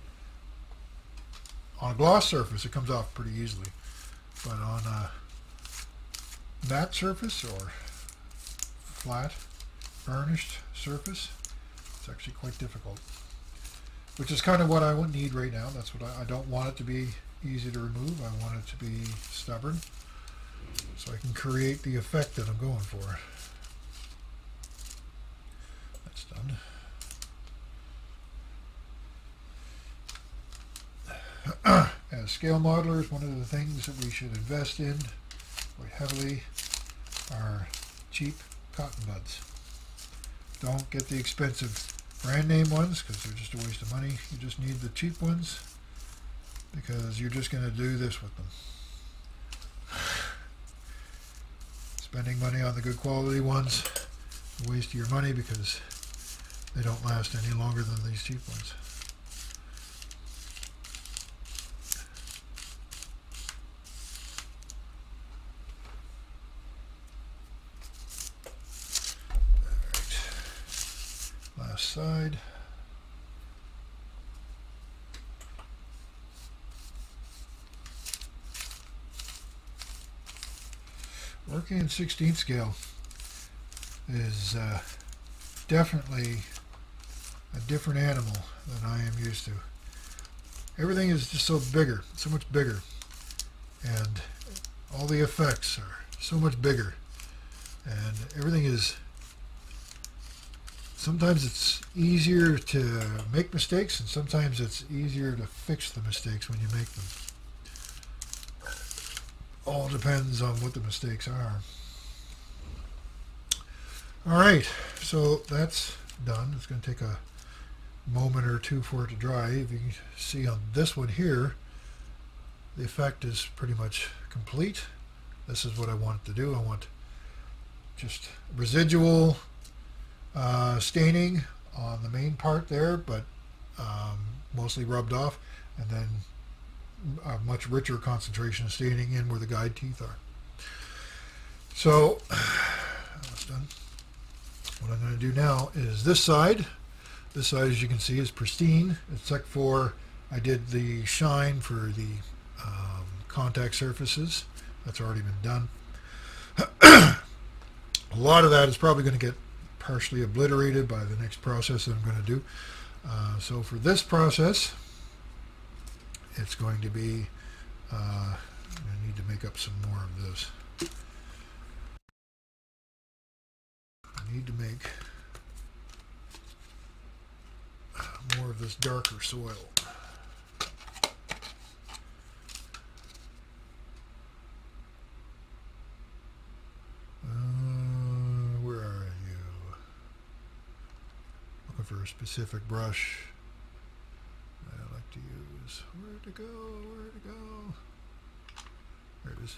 A: On a gloss surface, it comes off pretty easily, but on a matte surface or flat, varnished surface, it's actually quite difficult. Which is kind of what I would need right now. That's what I don't want it to be easy to remove. I want it to be stubborn, so I can create the effect that I'm going for. Let's done. As scale modelers, one of the things that we should invest in quite heavily are cheap cotton buds. Don't get the expensive brand name ones because they're just a waste of money. You just need the cheap ones because you're just going to do this with them. Spending money on the good quality ones, a waste of your money because they don't last any longer than these cheap ones. Last side. Working in 16th scale is definitely a different animal than I am used to. Everything is just so bigger, so much bigger, and all the effects are so much bigger, and everything is. Sometimes it's easier to make mistakes, and sometimes it's easier to fix the mistakes when you make them. All depends on what the mistakes are. Alright, so that's done. It's going to take a moment or two for it to dry. If you can see on this one here, the effect is pretty much complete. This is what I want it to do. I want just residual staining on the main part there, but mostly rubbed off, and then a much richer concentration of staining in where the guide teeth are. So that's done. What I'm going to do now is this side. This side, as you can see, is pristine, except for I did the shine for the contact surfaces. That's already been done. A lot of that is probably going to get partially obliterated by the next process that I'm going to do. So for this process, it's going to be, I need to make up some more of this. I need to make more of this darker soil. Where are you? Looking for a specific brush I like to use. Where to go? Where to go? There it is.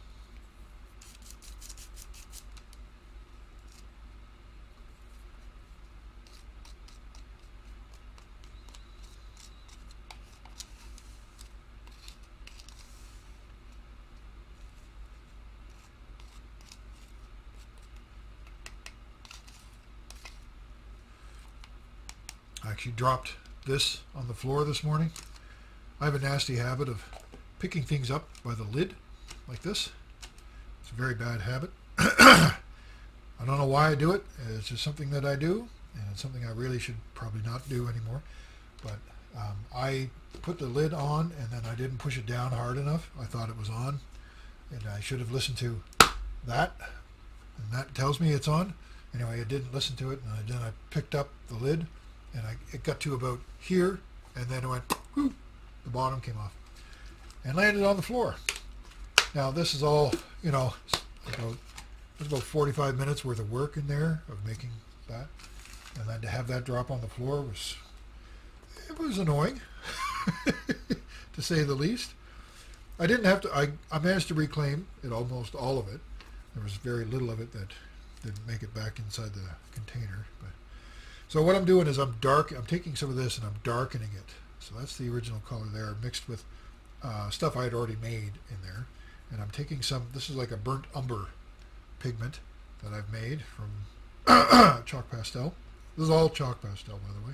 A: I actually dropped this on the floor this morning. I have a nasty habit of picking things up by the lid like this. It's a very bad habit. I don't know why I do it. It's just something that I do, and it's something I really should probably not do anymore. But I put the lid on, and then I didn't push it down hard enough. I thought it was on, and I should have listened to that, and that tells me it's on. Anyway, I didn't listen to it, and then I picked up the lid, and it got to about here, and then it went, whoo, the bottom came off and landed on the floor. Now this is all, you know, there's about 45 minutes worth of work in there of making that, and then to have that drop on the floor was annoying to say the least. I didn't have to, I managed to reclaim it, almost all of it. There was very little of it that didn't make it back inside the container. But so what I'm doing is I'm taking some of this and I'm darkening it. So that's the original color there, mixed with stuff I had already made in there. And I'm taking some, this is like a burnt umber pigment that I've made from chalk pastel. This is all chalk pastel, by the way.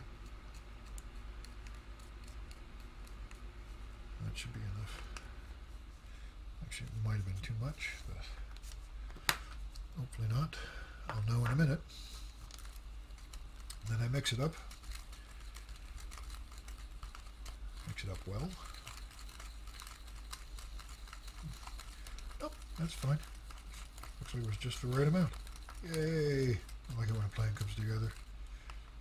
A: That should be enough. Actually, it might have been too much, but hopefully not. I'll know in a minute. And then I mix it up. Mix it up well. Oh, that's fine. Looks like it was just the right amount. Yay! I like it when a plan comes together.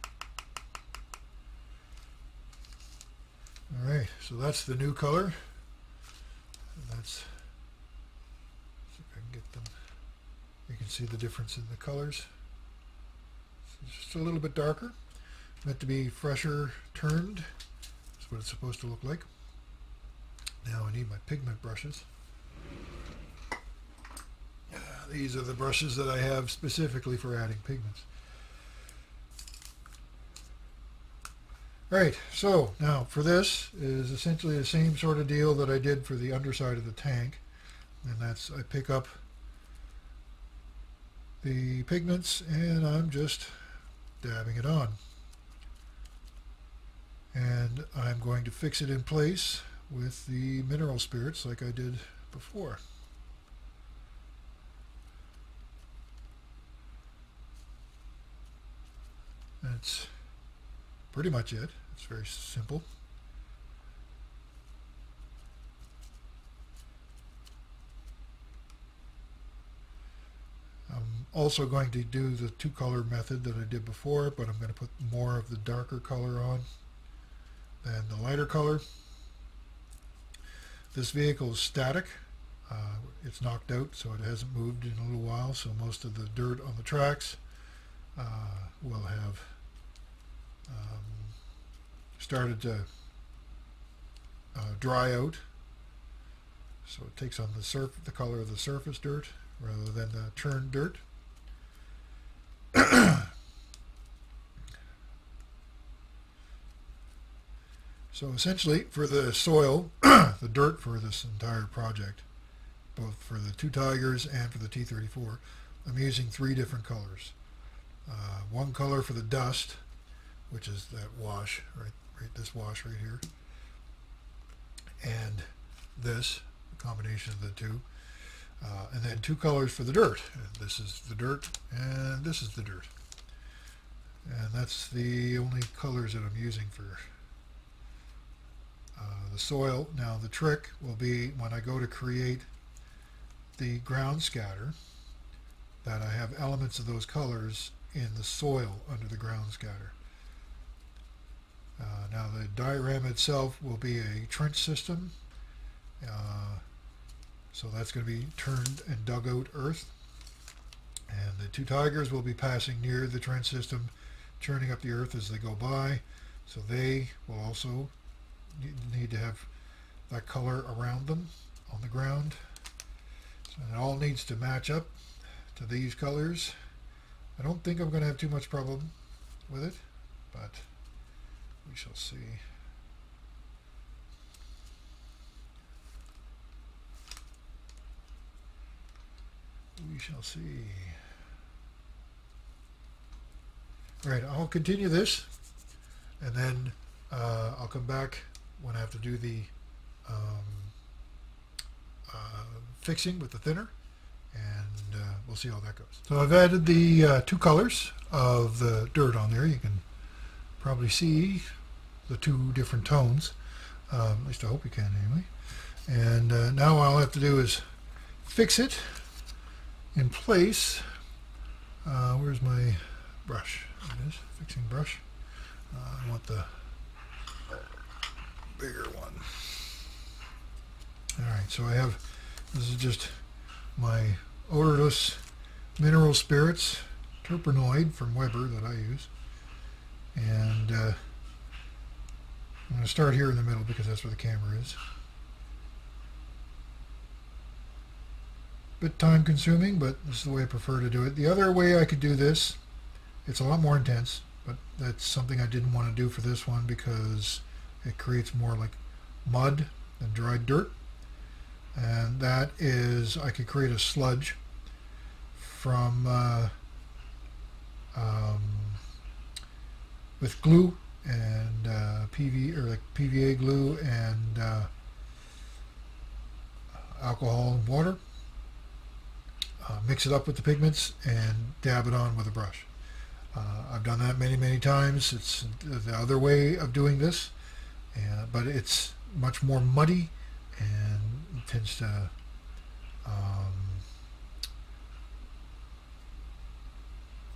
A: All right, so that's the new color. And that's, see if I can get them. You can see the difference in the colors. It's just a little bit darker. Meant to be fresher turned. That's what it's supposed to look like. Now I need my pigment brushes. These are the brushes that I have specifically for adding pigments. Right, so now for this is essentially the same sort of deal that I did for the underside of the tank. And that's, I pick up the pigments and I'm just dabbing it on. And I'm going to fix it in place with the mineral spirits like I did before. That's pretty much it. It's very simple. I'm also going to do the two-color method that I did before, but I'm going to put more of the darker color on than the lighter color. This vehicle is static. It's knocked out, so it hasn't moved in a little while, so most of the dirt on the tracks will have started to dry out. So it takes on the color of the surface dirt rather than the churned dirt. So essentially for the soil, the dirt for this entire project, both for the two Tigers and for the T34, I'm using three different colors. One color for the dust, which is that wash, right this wash right here, and this, a combination of the two, and then two colors for the dirt. And this is the dirt, and this is the dirt. And that's the only colors that I'm using for the soil. Now the trick will be when I go to create the ground scatter, that I have elements of those colors in the soil under the ground scatter. Now the diorama itself will be a trench system, so that's going to be turned and dug out earth, and the two Tigers will be passing near the trench system, churning up the earth as they go by, so they will also need to have that color around them on the ground. So it all needs to match up to these colors. I don't think I'm going to have too much problem with it, but we shall see. We shall see. All right, I'll continue this, and then I'll come back when I have to do the fixing with the thinner, and we'll see how that goes. So I've added the two colors of the dirt on there. You can probably see the two different tones. At least I hope you can anyway. And now all I have to do is fix it in place. Where's my brush? There it is, fixing brush. I want the bigger one. Alright, so I have, this is just my odorless mineral spirits, terpenoid from Weber that I use. And I'm going to start here in the middle because that's where the camera is. Bit time consuming, but this is the way I prefer to do it. The other way I could do this, it's a lot more intense, but that's something I didn't want to do for this one because it creates more like mud than dried dirt. And that is, I could create a sludge from with glue and PVA glue and alcohol and water. Mix it up with the pigments and dab it on with a brush. I've done that many times. It's the other way of doing this, but it's much more muddy and it tends to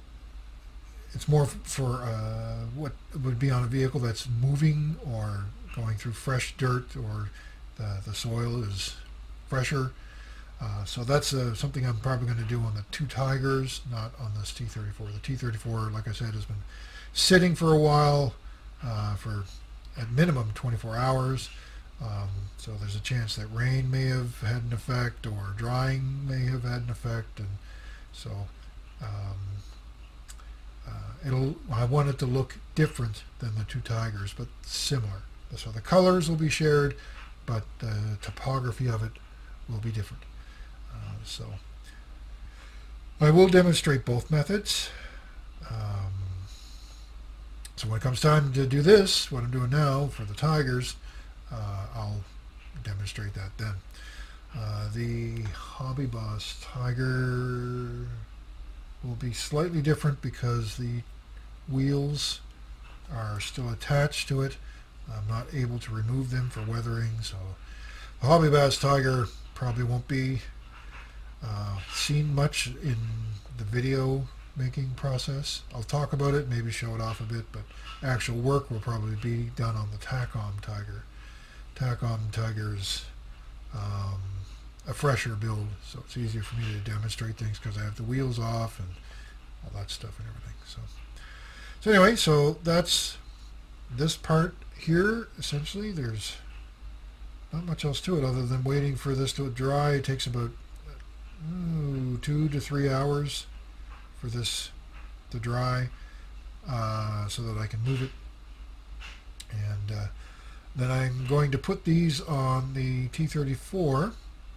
A: it's more for what would be on a vehicle that's moving or going through fresh dirt, or the soil is fresher. So that's something I'm probably going to do on the two Tigers, not on this T34. The T34, like I said, has been sitting for a while, for at minimum 24 hours. So there's a chance that rain may have had an effect, or drying may have had an effect, and so I want it to look different than the two Tigers, but similar. So the colors will be shared, but the topography of it will be different. So I will demonstrate both methods. So when it comes time to do this, what I'm doing now for the Tigers, I'll demonstrate that then. The Hobby Boss Tiger will be slightly different because the wheels are still attached to it. I'm not able to remove them for weathering, so the Hobby Boss Tiger probably won't be seen much in the video making process. I'll talk about it, maybe show it off a bit, but actual work will probably be done on the Tacom Tiger. Tacom Tiger is a fresher build, so it's easier for me to demonstrate things because I have the wheels off and all that stuff and everything. So anyway, so that's this part here. Essentially, there's not much else to it other than waiting for this to dry. It takes about 2 to 3 hours for this to dry, so that I can move it. And then I'm going to put these on the T34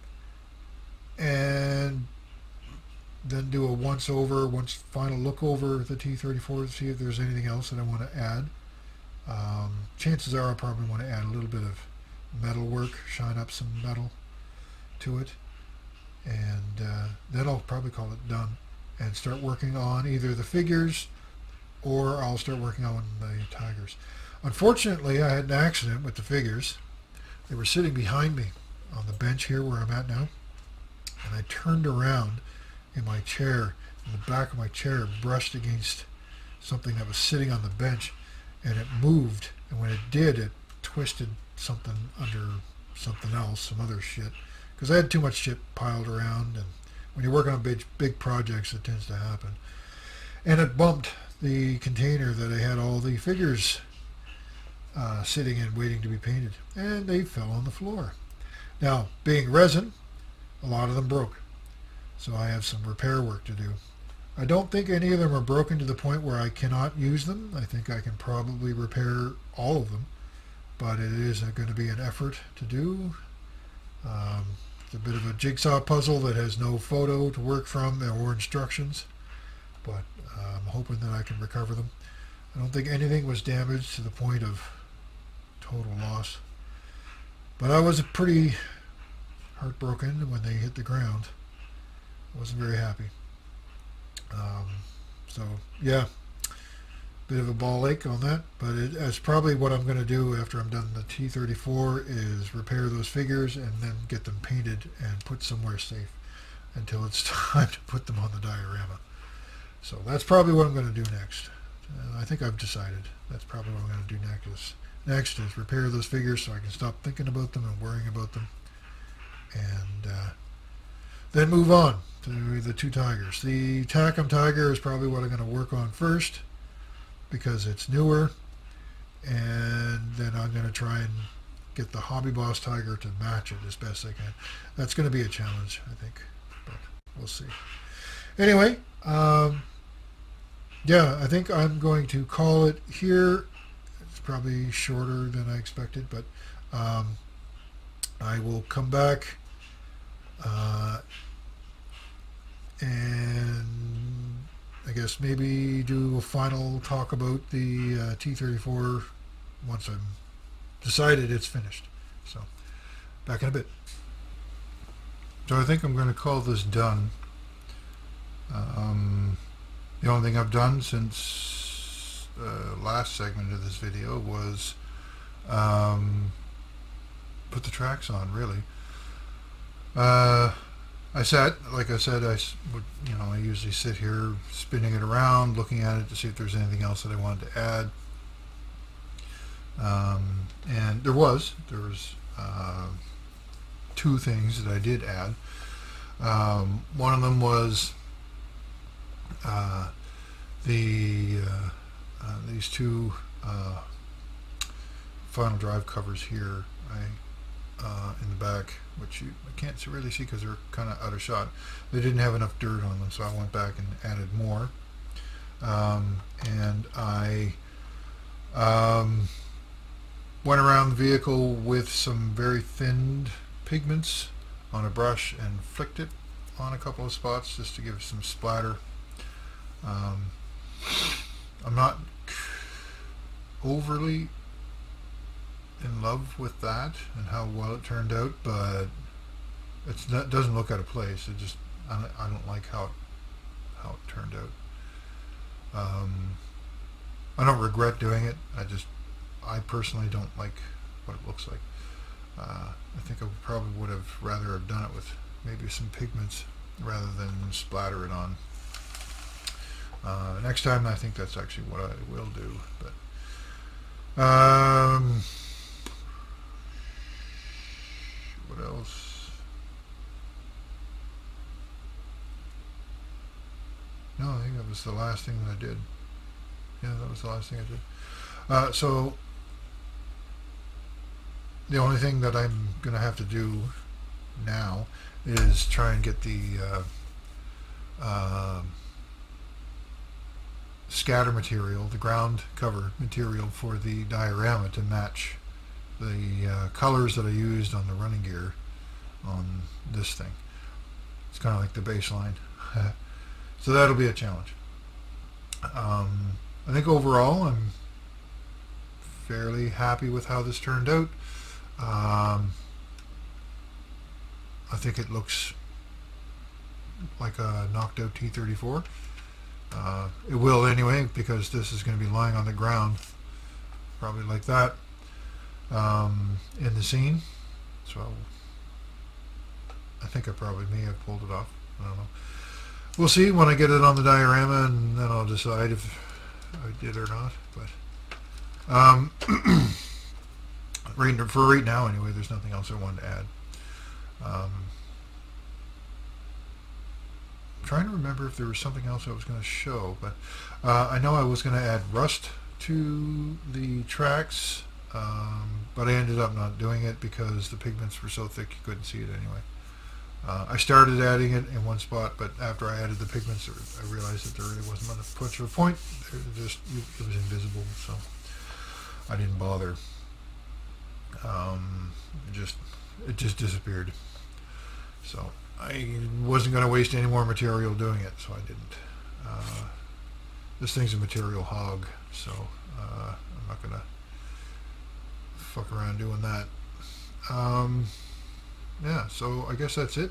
A: and then do a once final look over the T34 to see if there's anything else that I want to add. Chances are I'll probably want to add a little bit of metal work, shine up some metal to it, and then I'll probably call it done and start working on either the figures, or I'll start working on the Tigers. Unfortunately, I had an accident with the figures. They were sitting behind me on the bench here where I'm at now, and I turned around in my chair, and the back of my chair brushed against something that was sitting on the bench, and it moved, and when it did, it twisted something under something else, some other shit, because I had too much shit piled around, and when you're working on big projects, it tends to happen. And it bumped the container that I had all the figures sitting in, waiting to be painted, and they fell on the floor. Now, being resin, a lot of them broke, so I have some repair work to do. I don't think any of them are broken to the point where I cannot use them. I think I can probably repair all of them, but it is going to be an effort to do. It's a bit of a jigsaw puzzle that has no photo to work from or instructions, but I'm hoping that I can recover them. I don't think anything was damaged to the point of total loss, but I was pretty heartbroken when they hit the ground. I wasn't very happy. So yeah, bit of a ball ache on that, but that's probably what I'm going to do after I'm done the T34, is repair those figures and then get them painted and put somewhere safe until it's time to put them on the diorama. So that's probably what I'm going to do next. I think I've decided that's probably what I'm going to do next is repair those figures so I can stop thinking about them and worrying about them, and then move on to the two Tigers. The Tacom Tiger is probably what I'm going to work on first because it's newer, and then I'm going to try and get the Hobby Boss Tiger to match it as best I can. That's going to be a challenge, I think, but we'll see. Anyway, yeah, I think I'm going to call it here. It's probably shorter than I expected, but I will come back and I guess maybe do a final talk about the T34 once I'm decided it's finished. So back in a bit. So I think I'm going to call this done. The only thing I've done since the last segment of this video was put the tracks on, really. I sat, like I said, I usually sit here spinning it around, looking at it to see if there's anything else that I wanted to add. And there was two things that I did add. One of them was these two final drive covers here. In the back, which I can't really see because they're kind of out of shot. They didn't have enough dirt on them, so I went back and added more. And I went around the vehicle with some very thinned pigments on a brush and flicked it on a couple of spots just to give some splatter. I'm not overly in love with that and how well it turned out, but it doesn't look out of place. It just I don't like how it turned out. I don't regret doing it. I personally don't like what it looks like. I think I probably would have rather have done it with maybe some pigments rather than splatter it on. Next time, I think that's actually what I will do. But what else? No, I think that was the last thing that I did. Yeah, that was the last thing I did. So the only thing that I'm going to have to do now is try and get the scatter material, the ground cover material for the diorama to match the colors that I used on the running gear on this thing. It's kind of like the baseline. So that'll be a challenge. I think overall I'm fairly happy with how this turned out. I think it looks like a knocked out T-34. It will anyway, because this is going to be lying on the ground probably like that in the scene. So I think I probably may have pulled it off. I don't know. We'll see when I get it on the diorama, and then I'll decide if I did or not. But for right now anyway, there's nothing else I wanted to add. I'm trying to remember if there was something else I was going to show, but I know I was going to add rust to the tracks, but I ended up not doing it because the pigments were so thick you couldn't see it anyway. I started adding it in one spot, but after I added the pigments, I realized that there really wasn't much of a point. It was invisible, so I didn't bother. It just disappeared. So I wasn't going to waste any more material doing it, so I didn't. This thing's a material hog, so I'm not going to fuck around doing that. Yeah, so I guess that's it.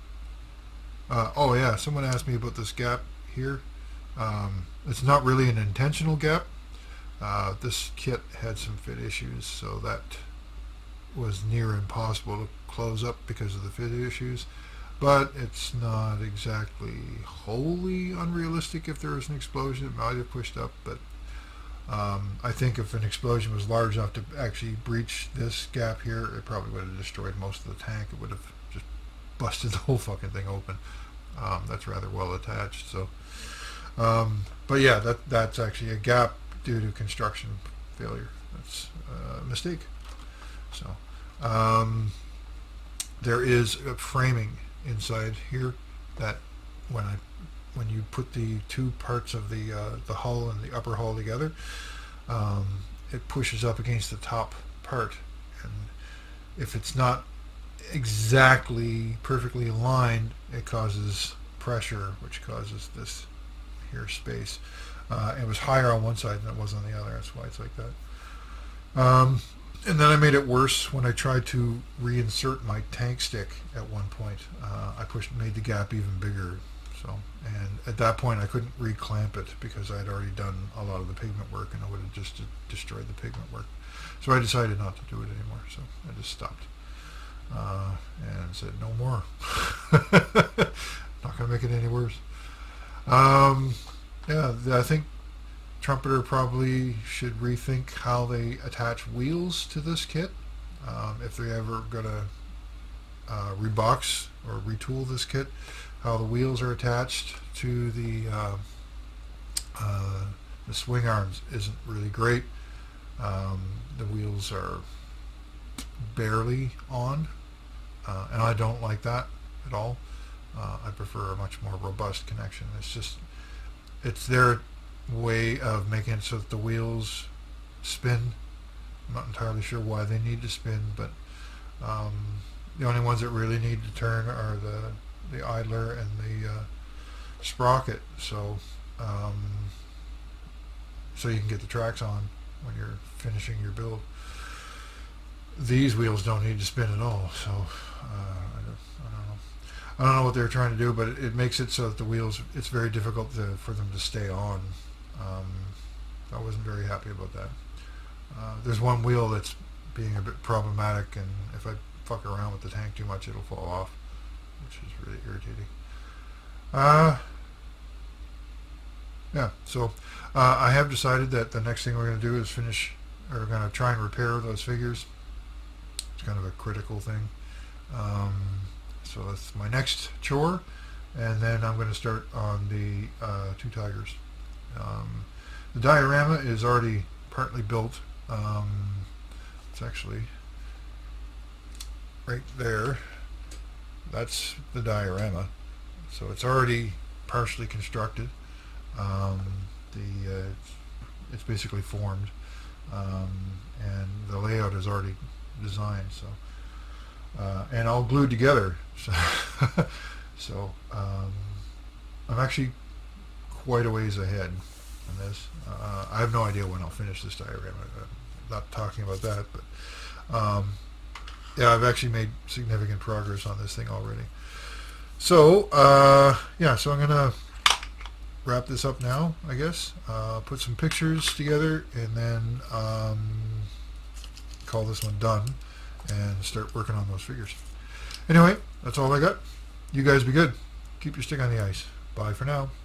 A: Oh yeah, someone asked me about this gap here. It's not really an intentional gap. This kit had some fit issues, so that was near impossible to close up because of the fit issues. But it's not exactly wholly unrealistic. If there was an explosion, it might have pushed up, but I think if an explosion was large enough to actually breach this gap here, it probably would have destroyed most of the tank. It would have just busted the whole fucking thing open. That's rather well attached. So, but yeah, that's actually a gap due to construction failure. That's a mistake. So, there is a framing inside here that when you put the two parts of the hull and the upper hull together, it pushes up against the top part, and if it's not exactly perfectly aligned, it causes pressure, which causes this here space. It was higher on one side than it was on the other. That's why it's like that. And then I made it worse when I tried to reinsert my tank stick at one point. I made the gap even bigger. So, and at that point I couldn't reclamp it because I had already done a lot of the pigment work, and I would have just destroyed the pigment work. So I decided not to do it anymore. So I just stopped and said no more. Not going to make it any worse. Yeah, I think Trumpeter probably should rethink how they attach wheels to this kit. If they're ever going to rebox or retool this kit, how the wheels are attached to the swing arms isn't really great. The wheels are barely on, and I don't like that at all. I prefer a much more robust connection. It's their way of making it so that the wheels spin. I'm not entirely sure why they need to spin, but the only ones that really need to turn are the idler and the sprocket, so you can get the tracks on when you're finishing your build. These wheels don't need to spin at all, so I don't know what they're trying to do, but it makes it so that the wheels, it's very difficult for them to stay on. I wasn't very happy about that. There's one wheel that's being a bit problematic, and if I fuck around with the tank too much, it'll fall off, which is really irritating. Yeah, so I have decided that the next thing we're going to do is we're going to try and repair those figures. It's kind of a critical thing. So that's my next chore, and then I'm going to start on the two tigers. The diorama is already partly built. It's actually right there. That's the diorama, so it's already partially constructed. It's basically formed, and the layout is already designed. So and all glued together. So, I'm actually quite a ways ahead on this. I have no idea when I'll finish this diorama. I'm not talking about that, but yeah, I've actually made significant progress on this thing already. So yeah, so I'm gonna wrap this up now, I guess. Put some pictures together, and then call this one done and start working on those figures. Anyway, that's all I got. You guys be good. Keep your stick on the ice. Bye for now.